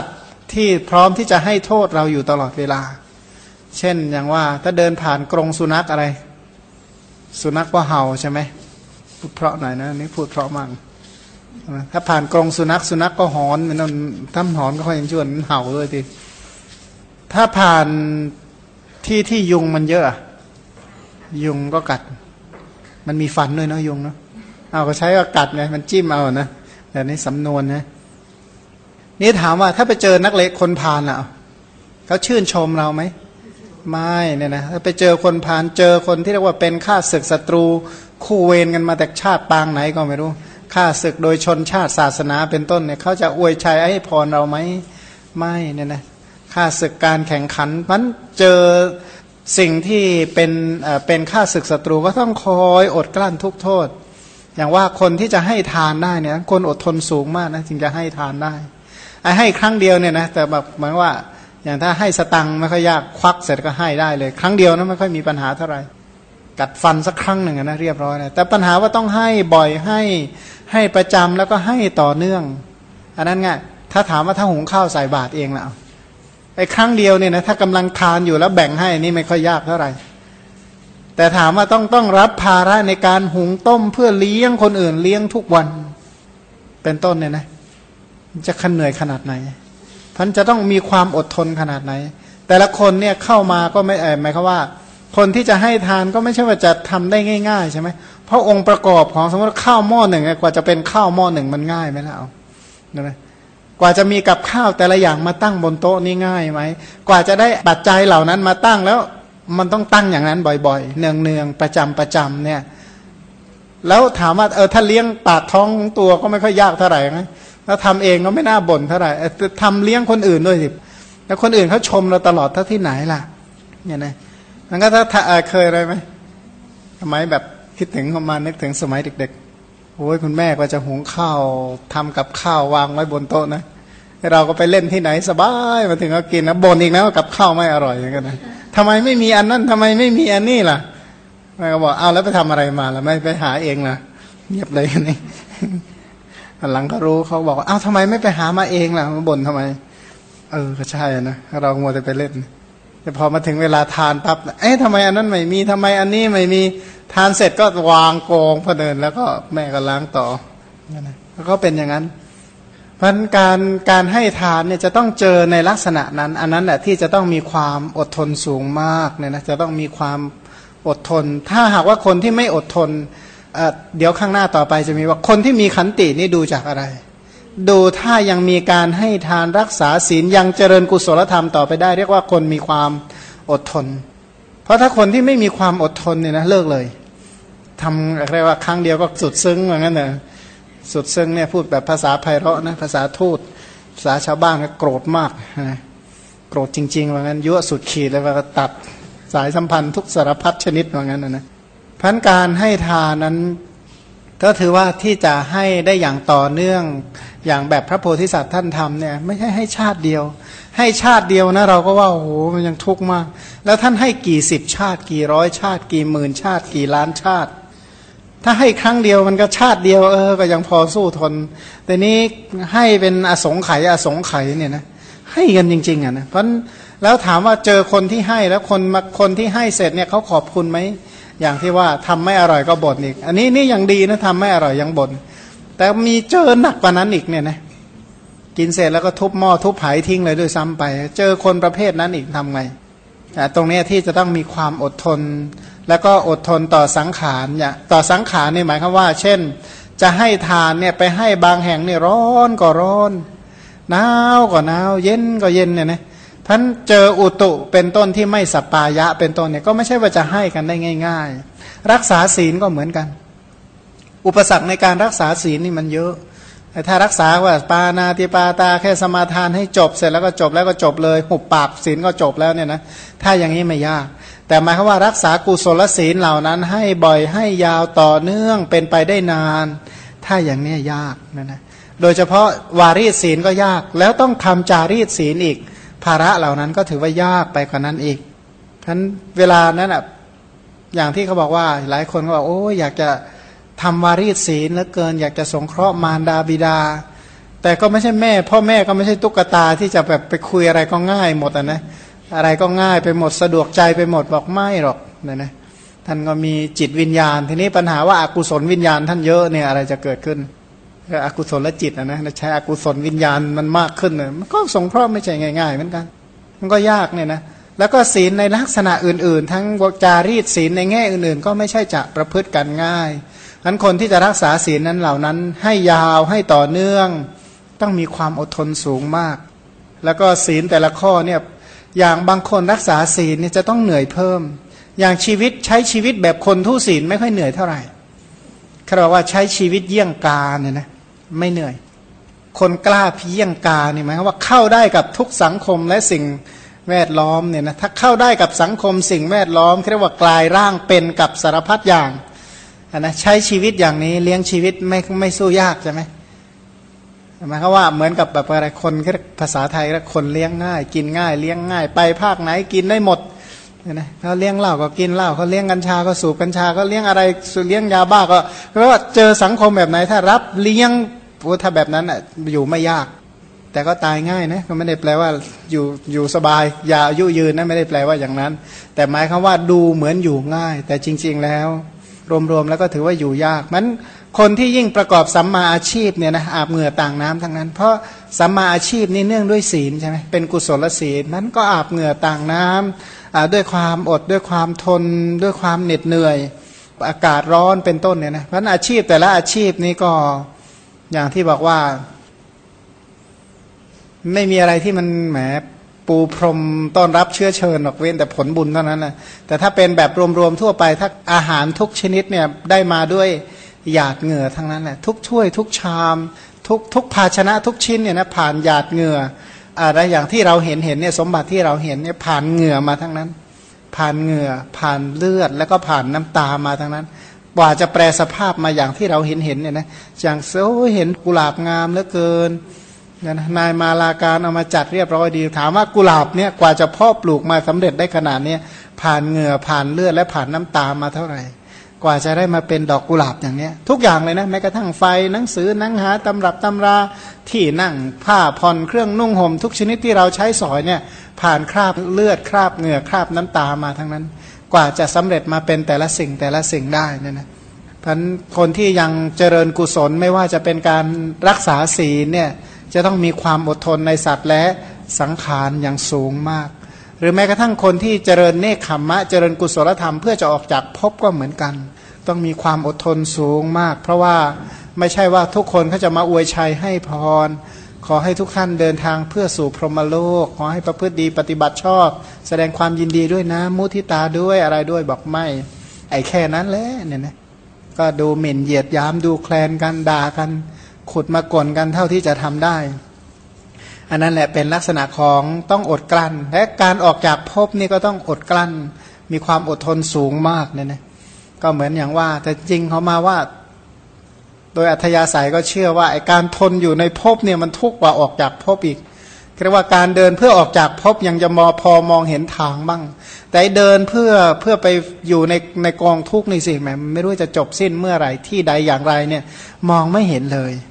Speaker 1: ที่พร้อมที่จะให้โทษเราอยู่ตลอดเวลาเช่นอย่างว่าถ้าเดินผ่านกรงสุนัขอะไรสุนัขก็เห่าใช่ไหมพูดเพราะหน่อยนะนี่พูดเพราะมากถ้าผ่านกรงสุนัขก็หอนมันถ้าหอนก็ค่อยยังชวนเห่าด้วยทีถ้าผ่านที่ยุงมันเยอะยุงก็กัดมันมีฟันด้วยเนาะยุงเนาะเอาก็ใช้ก็กัดไงมันจิ้มเอานะแต่นี่สำนวนนะนี่ถามว่าถ้าไปเจอนักเลงคนพาลเขาชื่นชมเราไหมไม่เนี่ยนะถ้าไปเจอคนพาลเจอคนที่เรียกว่าเป็นข้าศึกศัตรูคู่เวรกันมาแต่ชาติปางไหนก็ไม่รู้ข้าศึกโดยชนชาติศาสนาเป็นต้นเนี่ยเขาจะอวยชัยให้พรเราไหมไม่เนี่ยนะข้าศึกการแข่งขันมันเจอสิ่งที่เป็นข้าศึกศัตรูก็ต้องคอยอดกลั้นทุกโทษอย่างว่าคนที่จะให้ทานได้เนี่ยคนอดทนสูงมากนะจึงจะให้ทานได้ให้ครั้งเดียวเนี่ยนะแต่แบบหมายว่าอย่างถ้าให้สตังค์ไม่ค่อยยากควักเสร็จก็ให้ได้เลยครั้งเดียวนะไม่ค่อยมีปัญหาเท่าไหร่กัดฟันสักครั้งหนึ่งนะเรียบร้อยนะแต่ปัญหาว่าต้องให้บ่อยให้ประจำแล้วก็ให้ต่อเนื่องอันนั้นไงถ้าถามว่าถ้าหุงข้าวใส่บาตรเองล่ะไอ้ครั้งเดียวเนี่ยนะถ้ากำลังทานอยู่แล้วแบ่งให้นี่ไม่ค่อยยากเท่าไหร่แต่ถามว่าต้องรับภาระในการหุงต้มเพื่อเลี้ยงคนอื่นเลี้ยงทุกวันเป็นต้นเนี่ยนะจะขันเหนื่อยขนาดไหนท่านจะต้องมีความอดทนขนาดไหนแต่ละคนเนี่ยเข้ามาก็ไม่หมายความว่าคนที่จะให้ทานก็ไม่ใช่ว่าจะทำได้ง่ายๆใช่ไหมเพราะองค์ประกอบของสมมติข้าวหม้อหนึ่งกว่าจะเป็นข้าวหม้อหนึ่งมันง่ายไหมล่ะเอานะกว่าจะมีกับข้าวแต่ละอย่างมาตั้งบนโต๊ะนี่ง่ายไหมกว่าจะได้ปัจจัยเหล่านั้นมาตั้งแล้วมันต้องตั้งอย่างนั้นบ่อยๆเนืองๆประจำเนี่ยแล้วถามว่าถ้าเลี้ยงปากท้องตัวก็ไม่ค่อยยากเท่าไหร่นะแล้วทำเองก็ไม่น่าบ่นเท่าไหร่ทำเลี้ยงคนอื่นด้วยสิแล้วคนอื่นเขาชมเราตลอดถ้าที่ไหนล่ะเนี่ยนะมันก็ถ้าเคยอะไรไหมสมัยแบบคิดถึงประมาณนึกถึงสมัยเด็กๆโอ้ยคุณแม่ก็จะหุงข้าวทำกับข้าววางไว้บนโต๊ะนะเราก็ไปเล่นที่ไหนสบายมาถึงก็กินนะบ่นอีกนะว่ากับข้าวไม่อร่อยอย่างเงี้ยนะทำไมไม่มีอันนั้นทำไมไม่มีอันนี้ล่ะแม่ก็บอกเอาแล้วไปทำอะไรมาล่ะไม่ไปหาเองล่ะเงียบเลยนี่หลังก็รู้เขาบอกว่าเอ้าทำไมไม่ไปหามาเองล่ะมาบ่นทำไมก็ใช่นะเราโมแต่ไปเล่นแต่พอมาถึงเวลาทานปั๊บทำไมอันนั้นไม่มีทำไมอันนี้ไม่มีทานเสร็จก็วางกองพอเดินแล้วก็แม่ก็ล้างต่อแล้วก็เป็นอย่างนั้นเพราะการให้ทานเนี่ยจะต้องเจอในลักษณะนั้นอันนั้นแหละที่จะต้องมีความอดทนสูงมากเนี่ยนะจะต้องมีความอดทนถ้าหากว่าคนที่ไม่อดทนเดี๋ยวข้างหน้าต่อไปจะมีว่าคนที่มีขันตินี่ดูจากอะไรดูถ้ายังมีการให้ทานรักษาศีลยังเจริญกุศลธรรมต่อไปได้เรียกว่าคนมีความอดทนเพราะถ้าคนที่ไม่มีความอดทนเนี่ยนะเลิกเลยทำเรียกว่าครั้งเดียวก็สุดซึ้งอย่างนั้นเนอะสุดซึ้งเนี่ยพูดแบบภาษาไพเราะนะภาษาทูตภาษาชาวบ้านก็โกรธมากนะโกรธจริงๆว่างั้นยั่วสุดขีดเลยว่าตัดสายสัมพันธ์ทุกสารพัดชนิดว่างั้นนะพันการให้ทานนั้นก็ถือว่าที่จะให้ได้อย่างต่อเนื่องอย่างแบบพระโพธิสัตว์ท่านทำเนี่ยไม่ใช่ให้ชาติเดียวให้ชาติเดียวนะเราก็ว่าโอ้โหมันยังทุกข์มากแล้วท่านให้กี่สิบชาติกี่ร้อยชาติกี่หมื่นชาติกี่ล้านชาติถ้าให้ครั้งเดียวมันก็ชาติเดียวก็ยังพอสู้ทนแต่นี้ให้เป็นอสงไขยเนี่ยนะให้กันจริงๆนะเพราะแล้วถามว่าเจอคนที่ให้แล้วคนที่ให้เสร็จเนี่ยเขาขอบคุณไหมอย่างที่ว่าทำไม่อร่อยก็บ่นอีกอันนี้นี่ยังดีนะทำไม่อร่อยยังบ่นแต่มีเจอหนักกว่านั้นอีกเนี่ยนะกินเสร็จแล้วก็ทุบหม้อทุบไหทิ้งเลยด้วยซ้ำไปเจอคนประเภทนั้นอีกทำไงตรงนี้ที่จะต้องมีความอดทนแล้วก็อดทนต่อสังขารเนี่ยต่อสังขารนี่หมายความว่าเช่นจะให้ทานเนี่ยไปให้บางแห่งนี่ร้อนก็ร้อนหนาวก็หนาวเย็นก็เย็นเนี่ยนะท่านเจออุตุเป็นต้นที่ไม่สัปปายะเป็นต้นเนี่ยก็ไม่ใช่ว่าจะให้กันได้ง่ายๆรักษาศีลก็เหมือนกันอุปสรรคในการรักษาศีลนี่มันเยอะแต่ถ้ารักษาว่าปานาติปาตาแค่สมาทานให้จบเสร็จแล้วก็จบแล้วก็จบเลยหุบปากศีลก็จบแล้วเนี่ยนะถ้าอย่างนี้ไม่ยากแต่หมายความว่ารักษากุศลศีลเหล่านั้นให้บ่อยให้ยาวต่อเนื่องเป็นไปได้นานถ้าอย่างนี้ยากนะโดยเฉพาะวารีศีลก็ยากแล้วต้องทำจารีตศีลอีกภาระเหล่านั้นก็ถือว่ายากไปกว่านั้นอีกฉะนั้นเวลานั้นอ่ะอย่างที่เขาบอกว่าหลายคนก็บอกโอ้อยากจะทำวารีศีลเหลือเกินอยากจะสงเคราะห์มารดาบิดาแต่ก็ไม่ใช่แม่พ่อแม่ก็ไม่ใช่ตุ๊กตาที่จะแบบไปคุยอะไรก็ง่ายหมดนะอะไรก็ง่ายไปหมดสะดวกใจไปหมดบอกไม่หรอกนะท่านก็มีจิตวิญญาณทีนี้ปัญหาว่าอากุศลวิญญาณท่านเยอะเนี่ยอะไรจะเกิดขึ้นก็อกุศลและจิตนะใช้อกุศลวิญญาณมันมากขึ้นเนี่ยมันก็สงเคราะห์ไม่ใช่ง่ายๆเหมือนกันมันก็ยากเนี่ยนะแล้วก็ศีลในลักษณะอื่นๆทั้งจารีตศีลในแง่อื่นๆก็ไม่ใช่จะประพฤติกันง่ายฉะนั้นคนที่จะรักษาศีลนั้นเหล่านั้นให้ยาวให้ต่อเนื่องต้องมีความอดทนสูงมากแล้วก็ศีลแต่ละข้อเนี่ยอย่างบางคนรักษาศีลเนี่ยจะต้องเหนื่อยเพิ่มอย่างชีวิตใช้ชีวิตแบบคนทุศีลไม่ค่อยเหนื่อยเท่าไหร่เขาบอกว่าใช้ชีวิตเยี่ยงกาเนี่ยนะไม่เหนื่อยคนกล้าเพียงกาเนี่ยหมายความว่าเข้าได้กับทุกสังคมและสิ่งแวดล้อมเนี่ยนะถ้าเข้าได้กับสังคมสิ่งแวดล้อมเรียกว่ากลายร่างเป็นกับสารพัดอย่างนะใช้ชีวิตอย่างนี้เลี้ยงชีวิตไม่สู้ยากใช่ไหมหมายความว่าเหมือนกับแบบอะไรคนภาษาไทยแล้วคนเลี้ยงง่ายกินง่ายเลี้ยงง่ายไปภาคไหนกินได้หมดนะเขาเลี้ยงเหล้าก็กินเหล้าเขาเลี้ยงกัญชาก็สูบกัญชาเขาเลี้ยงอะไรเลี้ยงยาบ้าก็เพราะว่าเจอสังคมแบบไหนถ้ารับเลี้ยงถ้าแบบนั้นอ่ะอยู่ไม่ยากแต่ก็ตายง่ายนะก็ไม่ได้แปลว่าอยู่สบายอย่าอายุยืนนะไม่ได้แปลว่าอย่างนั้นแต่หมายความว่าดูเหมือนอยู่ง่ายแต่จริงๆแล้วรวมๆแล้วก็ถือว่าอยู่ยากมันคนที่ยิ่งประกอบสัมมาอาชีพเนี่ยนะอาบเหงื่อต่างน้ำทั้งนั้นเพราะสัมมาอาชีพนี่เนื่องด้วยศีลใช่ไหมเป็นกุศลศีลนั้นก็อาบเหงื่อต่างน้ำด้วยความอดด้วยความทนด้วยความเหน็ดเหนื่อยอากาศร้อนเป็นต้นเนี่ยนะเพราะอาชีพแต่ละอาชีพนี้ก็อย่างที่บอกว่าไม่มีอะไรที่มันแหมปูพรมต้อนรับเชื้อเชิญหรอกเว้นแต่ผลบุญเท่านั้นนะแต่ถ้าเป็นแบบรวมๆทั่วไปถ้าอาหารทุกชนิดเนี่ยได้มาด้วยหยาดเหงื่อทั้งนั้นแหละทุกถ้วยทุกชามทุกภาชนะทุกชิ้นเนี่ยนะผ่านหยาดเหงื่ออะไรอย่างที่เราเห็นเนี่ยสมบัติที่เราเห็นเนี่ยผ่านเหงื่อมาทั้งนั้นผ่านเหงื่อผ่านเลือดแล้วก็ผ่านน้ำตามาทั้งนั้นกว่าจะแปลสภาพมาอย่างที่เราเห็นเนี่ยนะอย่างเห็นกุหลาบงามเหลือเกินนายมาลาการเอามาจัดเรียบร้อยดีถามว่ากุหลาบเนี่ยกว่าจะเพาะปลูกมาสำเร็จได้ขนาดนี้ผ่านเหงื่อผ่านเลือดและผ่านน้ำตามาเท่าไหร่กว่าจะได้มาเป็นดอกกุหลาบอย่างนี้ทุกอย่างเลยนะแม้กระทั่งไฟหนังสือหนังหาตำรับตำราที่นั่งผ้าผ่อนเครื่องนุ่งห่มทุกชนิดที่เราใช้สอยเนี่ยผ่านคราบเลือดคราบเหงื่อคราบน้ำตามาทั้งนั้นกว่าจะสำเร็จมาเป็นแต่ละสิ่งได้เนี่ยนะเพราะคนที่ยังเจริญกุศลไม่ว่าจะเป็นการรักษาศีลเนี่ยจะต้องมีความอดทนในสัตว์และสังขารอย่างสูงมากหรือแม้กระทั่งคนที่เจริญเนคขมมะเจริญกุศลธรรมเพื่อจะออกจากภพก็เหมือนกันต้องมีความอดทนสูงมากเพราะว่าไม่ใช่ว่าทุกคนเขาจะมาอวยชัยให้พรขอให้ทุกท่านเดินทางเพื่อสู่พรหมโลกขอให้ประพฤติดีปฏิบัติชอบแสดงความยินดีด้วยนะมุทิตาด้วยอะไรด้วยบอกไม่ไอ้แค่นั้นแหละเนี่ยนะก็ดูหมิ่นเหยียดยามดูแคลนกันด่ากันขุดมาก่นกันเท่าที่จะทำได้อันนั้นแหละเป็นลักษณะของต้องอดกลั้นและการออกจากภพนี่ก็ต้องอดกลั้นมีความอดทนสูงมากเนี่ยนะก็เหมือนอย่างว่าแต่จริงเขามาว่าโดยอัธยาศัยก็เชื่อว่าไอ้การทนอยู่ในภพเนี่ยมันทุกข์กว่าออกจากภพอีกเรียกว่าการเดินเพื่อออกจากภพยังจะพอมองเห็นทางบ้างแต่เดินเพื่อไปอยู่ในกองทุกข์นี่สิแหมไม่รู้จะจบสิ้นเมื่อไหร่ที่ใดอย่างไรเนี่ยมองไม่เห็นเลย